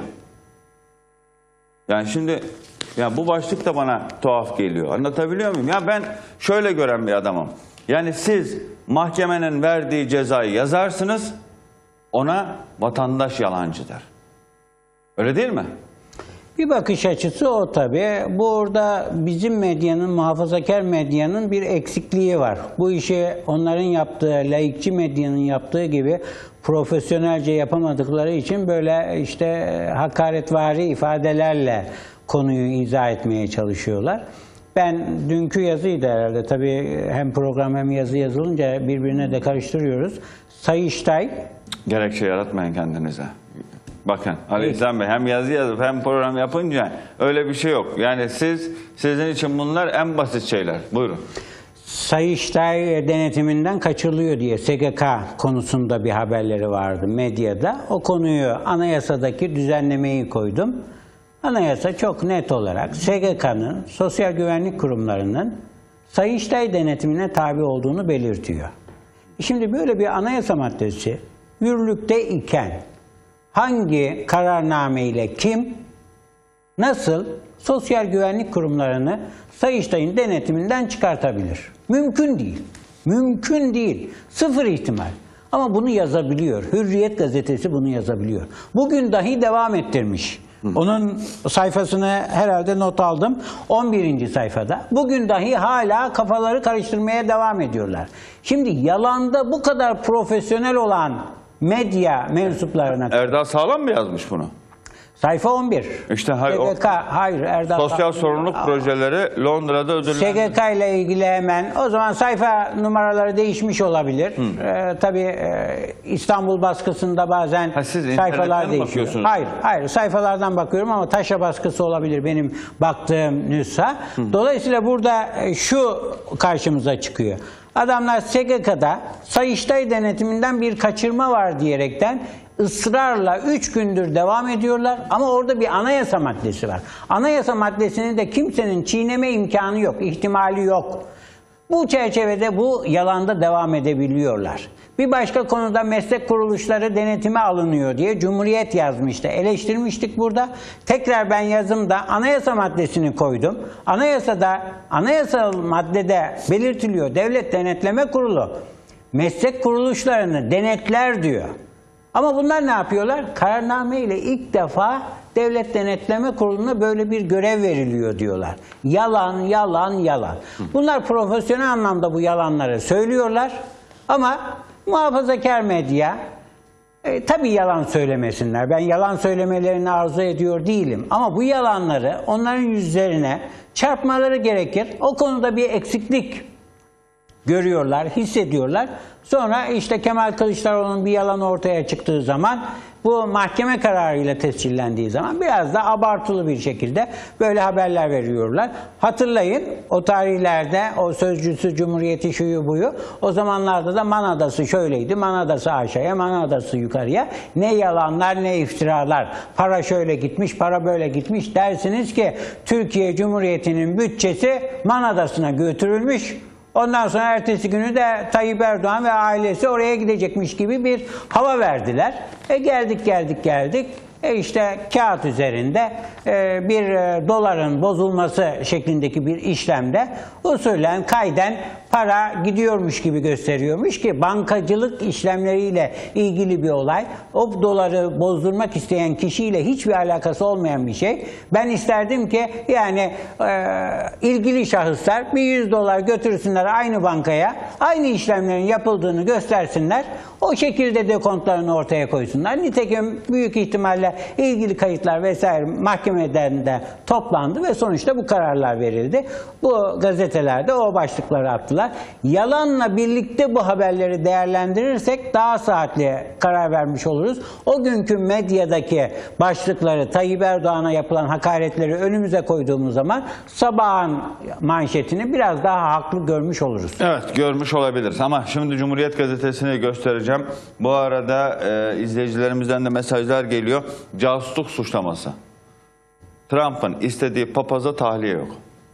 Yani şimdi ya bu başlık da bana tuhaf geliyor. Anlatabiliyor muyum? Ya ben şöyle gören bir adamım. Yani siz mahkemenin verdiği cezayı yazarsınız, ona vatandaş yalancı der. Öyle değil mi? Bir bakış açısı o tabii. Burada bizim medyanın, muhafazakar medyanın bir eksikliği var. Bu işi onların yaptığı, laikçi medyanın yaptığı gibi profesyonelce yapamadıkları için böyle işte hakaretvari ifadelerle konuyu izah etmeye çalışıyorlar. Ben dünkü yazıydı herhalde. Tabii hem program hem yazı yazılınca birbirine de karıştırıyoruz. Sayıştay. Gerekçe yaratmayın kendinize. Bakın Ali İhsan Bey hem yazı yazıp hem program yapınca öyle bir şey yok. Yani siz, sizin için bunlar en basit şeyler. Buyurun. Sayıştay denetiminden kaçırılıyor diye S G K konusunda bir haberleri vardı medyada. O konuyu anayasadaki düzenlemeyi koydum. Anayasa çok net olarak S G K'nın, sosyal güvenlik kurumlarının Sayıştay denetimine tabi olduğunu belirtiyor. Şimdi böyle bir anayasa maddesi yürürlükte iken hangi kararname ile kim, nasıl sosyal güvenlik kurumlarını Sayıştay'ın denetiminden çıkartabilir? Mümkün değil. Mümkün değil. Sıfır ihtimal. Ama bunu yazabiliyor. Hürriyet gazetesi bunu yazabiliyor. Bugün dahi devam ettirmiş. Onun sayfasını herhalde not aldım. on birinci sayfada. Bugün dahi hala kafaları karıştırmaya devam ediyorlar. Şimdi yalanda bu kadar profesyonel olan medya mensuplarına... Erdal Sağlam mı yazmış bunu? Sayfa on bir. İşte hayır, o, S G K, hayır Erdal sosyal Sağlam. sorumluluk projeleri Londra'da ödüllendirildi. S G K ile ilgili hemen o zaman sayfa numaraları değişmiş olabilir. Ee, tabii e, İstanbul baskısında bazen Ha, siz sayfalar internetten mi değişiyor. bakıyorsunuz? Hayır, hayır sayfalardan bakıyorum ama taşra baskısı olabilir benim baktığım nüsha. Dolayısıyla burada e, şu karşımıza çıkıyor. Adamlar S G K'da Sayıştay denetiminden bir kaçırma var diyerekten ısrarla üç gündür devam ediyorlar ama orada bir anayasa maddesi var. Anayasa maddesini de kimsenin çiğneme imkanı yok, ihtimali yok. Bu çerçevede bu yalanda devam edebiliyorlar. Bir başka konuda meslek kuruluşları denetime alınıyor diye Cumhuriyet yazmıştı. Eleştirmiştik burada. Tekrar ben yazımda anayasa maddesini koydum. Anayasada, anayasal maddede belirtiliyor. Devlet Denetleme Kurulu meslek kuruluşlarını denetler diyor. Ama bunlar ne yapıyorlar? Kararname ile ilk defa Devlet Denetleme Kurulu'na böyle bir görev veriliyor diyorlar. Yalan, yalan, yalan. Bunlar profesyonel anlamda bu yalanları söylüyorlar. Ama muhafazakar medya, e, tabii yalan söylemesinler. Ben yalan söylemelerini arzu ediyor değilim. Ama bu yalanları onların yüzlerine çarpmaları gerekir. O konuda bir eksiklik görüyorlar, hissediyorlar. Sonra işte Kemal Kılıçdaroğlu'nun bir yalan ortaya çıktığı zaman, bu mahkeme kararıyla tescillendiği zaman biraz da abartılı bir şekilde böyle haberler veriyorlar. Hatırlayın o tarihlerde o sözcüsü Cumhuriyeti şuyu buyu, o zamanlarda da Manadası şöyleydi, Manadası aşağıya, Manadası yukarıya. Ne yalanlar ne iftiralar. Para şöyle gitmiş, para böyle gitmiş. Dersiniz ki Türkiye Cumhuriyeti'nin bütçesi Manadası'na götürülmüş. Ondan sonra ertesi günü de Tayyip Erdoğan ve ailesi oraya gidecekmiş gibi bir hava verdiler. E geldik geldik geldik. E işte kağıt üzerinde e, bir e, doların bozulması şeklindeki bir işlemde usulen kayden para gidiyormuş gibi gösteriyormuş ki bankacılık işlemleriyle ilgili bir olay. O doları bozdurmak isteyen kişiyle hiçbir alakası olmayan bir şey. Ben isterdim ki yani e, ilgili şahıslar bir yüz dolar götürsünler aynı bankaya, aynı işlemlerin yapıldığını göstersinler. O şekilde dekontlarını ortaya koysunlar. Nitekim büyük ihtimalle ilgili kayıtlar vesaire mahkemeden de toplandı ve sonuçta bu kararlar verildi. Bu gazetelerde o başlıkları attılar. Yalanla birlikte bu haberleri değerlendirirsek daha saatli karar vermiş oluruz. O günkü medyadaki başlıkları, Tayyip Erdoğan'a yapılan hakaretleri önümüze koyduğumuz zaman sabahın manşetini biraz daha haklı görmüş oluruz. Evet, görmüş olabiliriz ama şimdi Cumhuriyet Gazetesi'ni göstereceğim. Bu arada e, izleyicilerimizden de mesajlar geliyor. Casusluk suçlaması. Trump'ın istediği papaza tahliye yok.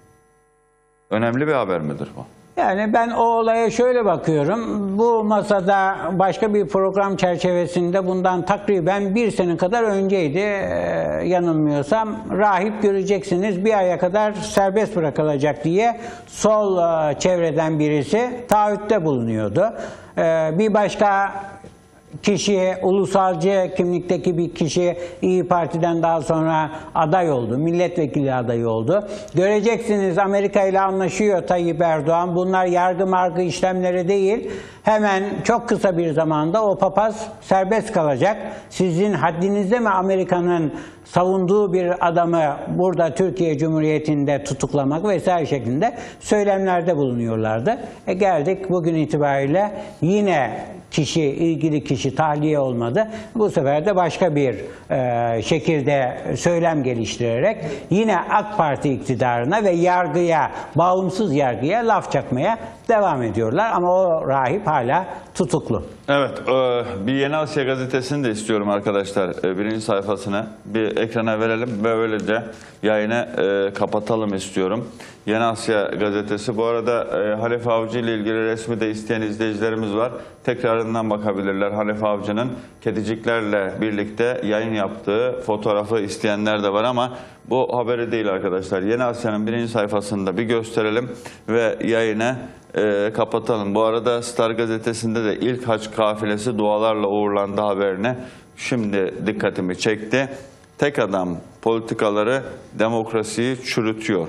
Önemli bir haber midir bu? Yani ben o olaya şöyle bakıyorum. Bu masada başka bir program çerçevesinde bundan takriben bir sene kadar önceydi. Ee, yanılmıyorsam rahip göreceksiniz bir aya kadar serbest bırakılacak diye sol e, çevreden birisi taahhütte bulunuyordu. Ee, bir başka kişi, ulusalcı kimlikteki bir kişi İYİ Parti'den daha sonra aday oldu. Milletvekili adayı oldu. Göreceksiniz Amerika ile anlaşıyor Tayyip Erdoğan. Bunlar yargı margı işlemleri değil. Hemen çok kısa bir zamanda o papaz serbest kalacak. Sizin haddinizde mi Amerika'nın savunduğu bir adamı burada Türkiye Cumhuriyeti'nde tutuklamak vesaire şeklinde söylemlerde bulunuyorlardı. E geldik bugün itibariyle yine kişi, ilgili kişi tahliye olmadı. Bu sefer de başka bir e, şekilde söylem geliştirerek yine AK Parti iktidarına ve yargıya, bağımsız yargıya laf çakmaya devam ediyorlar. Ama o rahip hala tutuklu. Evet, e, bir Yeni Asya gazetesini de istiyorum arkadaşlar. E, birinci sayfasını bir ekrana verelim ve böylece yayını e, kapatalım istiyorum. Yeni Asya gazetesi. Bu arada e, Halife Avcı ile ilgili resmi de isteyen izleyicilerimiz var. Tekrarından bakabilirler. Halife Avcı'nın kediciklerle birlikte yayın yaptığı fotoğrafı isteyenler de var ama bu haberi değil arkadaşlar. Yeni Asya'nın birinci sayfasında bir gösterelim ve yayını e, kapatalım. Bu arada Star gazetesinde de ilk hac kafilesi dualarla uğurlandı haberini şimdi dikkatimi çekti. tek adam politikaları demokrasiyi çürütüyor.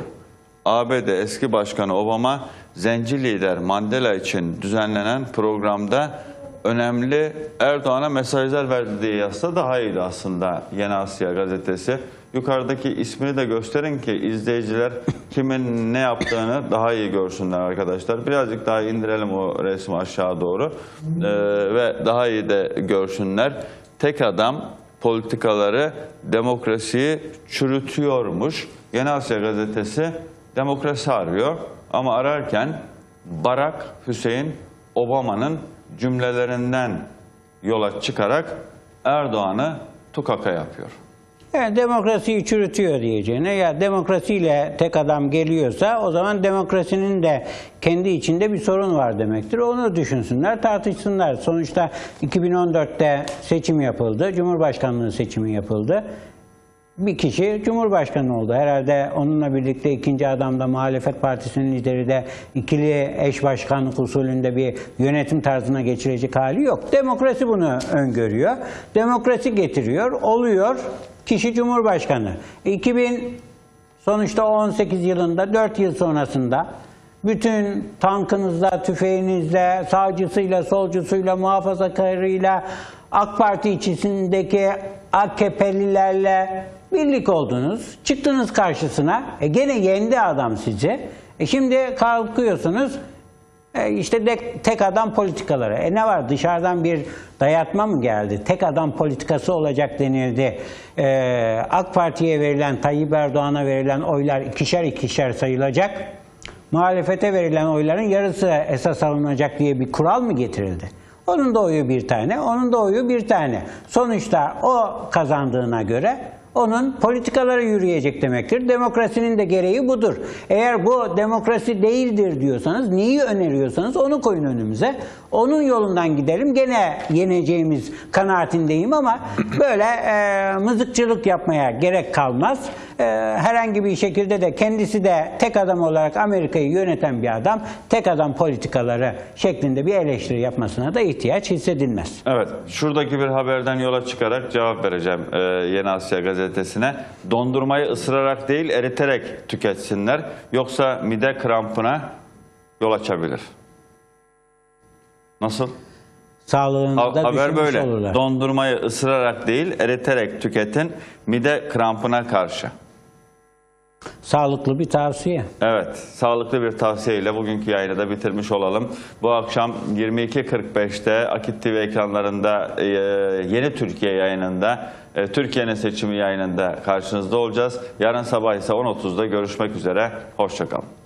A B D eski başkanı Obama, zenci lider Mandela için düzenlenen programda önemli Erdoğan'a mesajlar verdi diye yazsa daha iyiydi aslında Yeni Asya gazetesi. Yukarıdaki ismini de gösterin ki izleyiciler kimin ne yaptığını daha iyi görsünler arkadaşlar. Birazcık daha indirelim o resmi aşağı doğru ee, ve daha iyi de görsünler. Tek adam politikaları demokrasiyi çürütüyormuş. Yeni Asya gazetesi demokrasi arıyor ama ararken Barack Hüseyin Obama'nın cümlelerinden yola çıkarak Erdoğan'ı tukaka yapıyor. Yani demokrasiyi çürütüyor diyeceğine, ya demokrasiyle tek adam geliyorsa o zaman demokrasinin de kendi içinde bir sorun var demektir. Onu düşünsünler, tartışsınlar. Sonuçta iki bin on dörtte seçim yapıldı, Cumhurbaşkanlığı seçimi yapıldı. Bir kişi Cumhurbaşkanı oldu. Herhalde onunla birlikte ikinci adam da muhalefet partisinin lideri de ikili eş başkanlık usulünde bir yönetim tarzına geçirecek hali yok. Demokrasi bunu öngörüyor. Demokrasi getiriyor, oluyor. Kişi Cumhurbaşkanı. iki bin sonuçta on sekiz yılında, dört yıl sonrasında bütün tankınızla, tüfeğinizle, sağcısıyla, solcusuyla, muhafazakarıyla, AK Parti içindeki A K P'lilerle birlik oldunuz. Çıktınız karşısına. E gene yendi adam sizi. E şimdi kalkıyorsunuz. E işte de, tek adam politikaları. E ne var? Dışarıdan bir dayatma mı geldi? Tek adam politikası olacak denildi. E, AK Parti'ye verilen, Tayyip Erdoğan'a verilen oylar ikişer ikişer sayılacak. Muhalefete verilen oyların yarısı esas alınacak diye bir kural mı getirildi? Onun da oyu bir tane, onun da oyu bir tane. Sonuçta o kazandığına göre onun politikaları yürüyecek demektir. Demokrasinin de gereği budur. Eğer bu demokrasi değildir diyorsanız, neyi öneriyorsanız onu koyun önümüze. Onun yolundan gidelim. Gene yeneceğimiz kanaatindeyim ama böyle e, mızıkçılık yapmaya gerek kalmaz. E, herhangi bir şekilde de kendisi de tek adam olarak Amerika'yı yöneten bir adam, tek adam politikaları şeklinde bir eleştiri yapmasına da ihtiyaç hissedilmez. Evet, şuradaki bir haberden yola çıkarak cevap vereceğim e, Yeni Asya gazetesine. Dondurmayı ısırarak değil eriterek tüketsinler, yoksa mide krampına yol açabilir. Nasıl? Sağlığında da Haber düşünmüş böyle. olurlar. Dondurmayı ısırarak değil eriterek tüketin, mide krampına karşı. Sağlıklı bir tavsiye. Evet, sağlıklı bir tavsiyeyle bugünkü yayını da bitirmiş olalım. Bu akşam yirmi iki kırk beşte Akit T V ekranlarında e, Yeni Türkiye yayınında, e, Türkiye'nin seçimi yayınında karşınızda olacağız. Yarın sabah ise on otuzda görüşmek üzere. Hoşça kalın.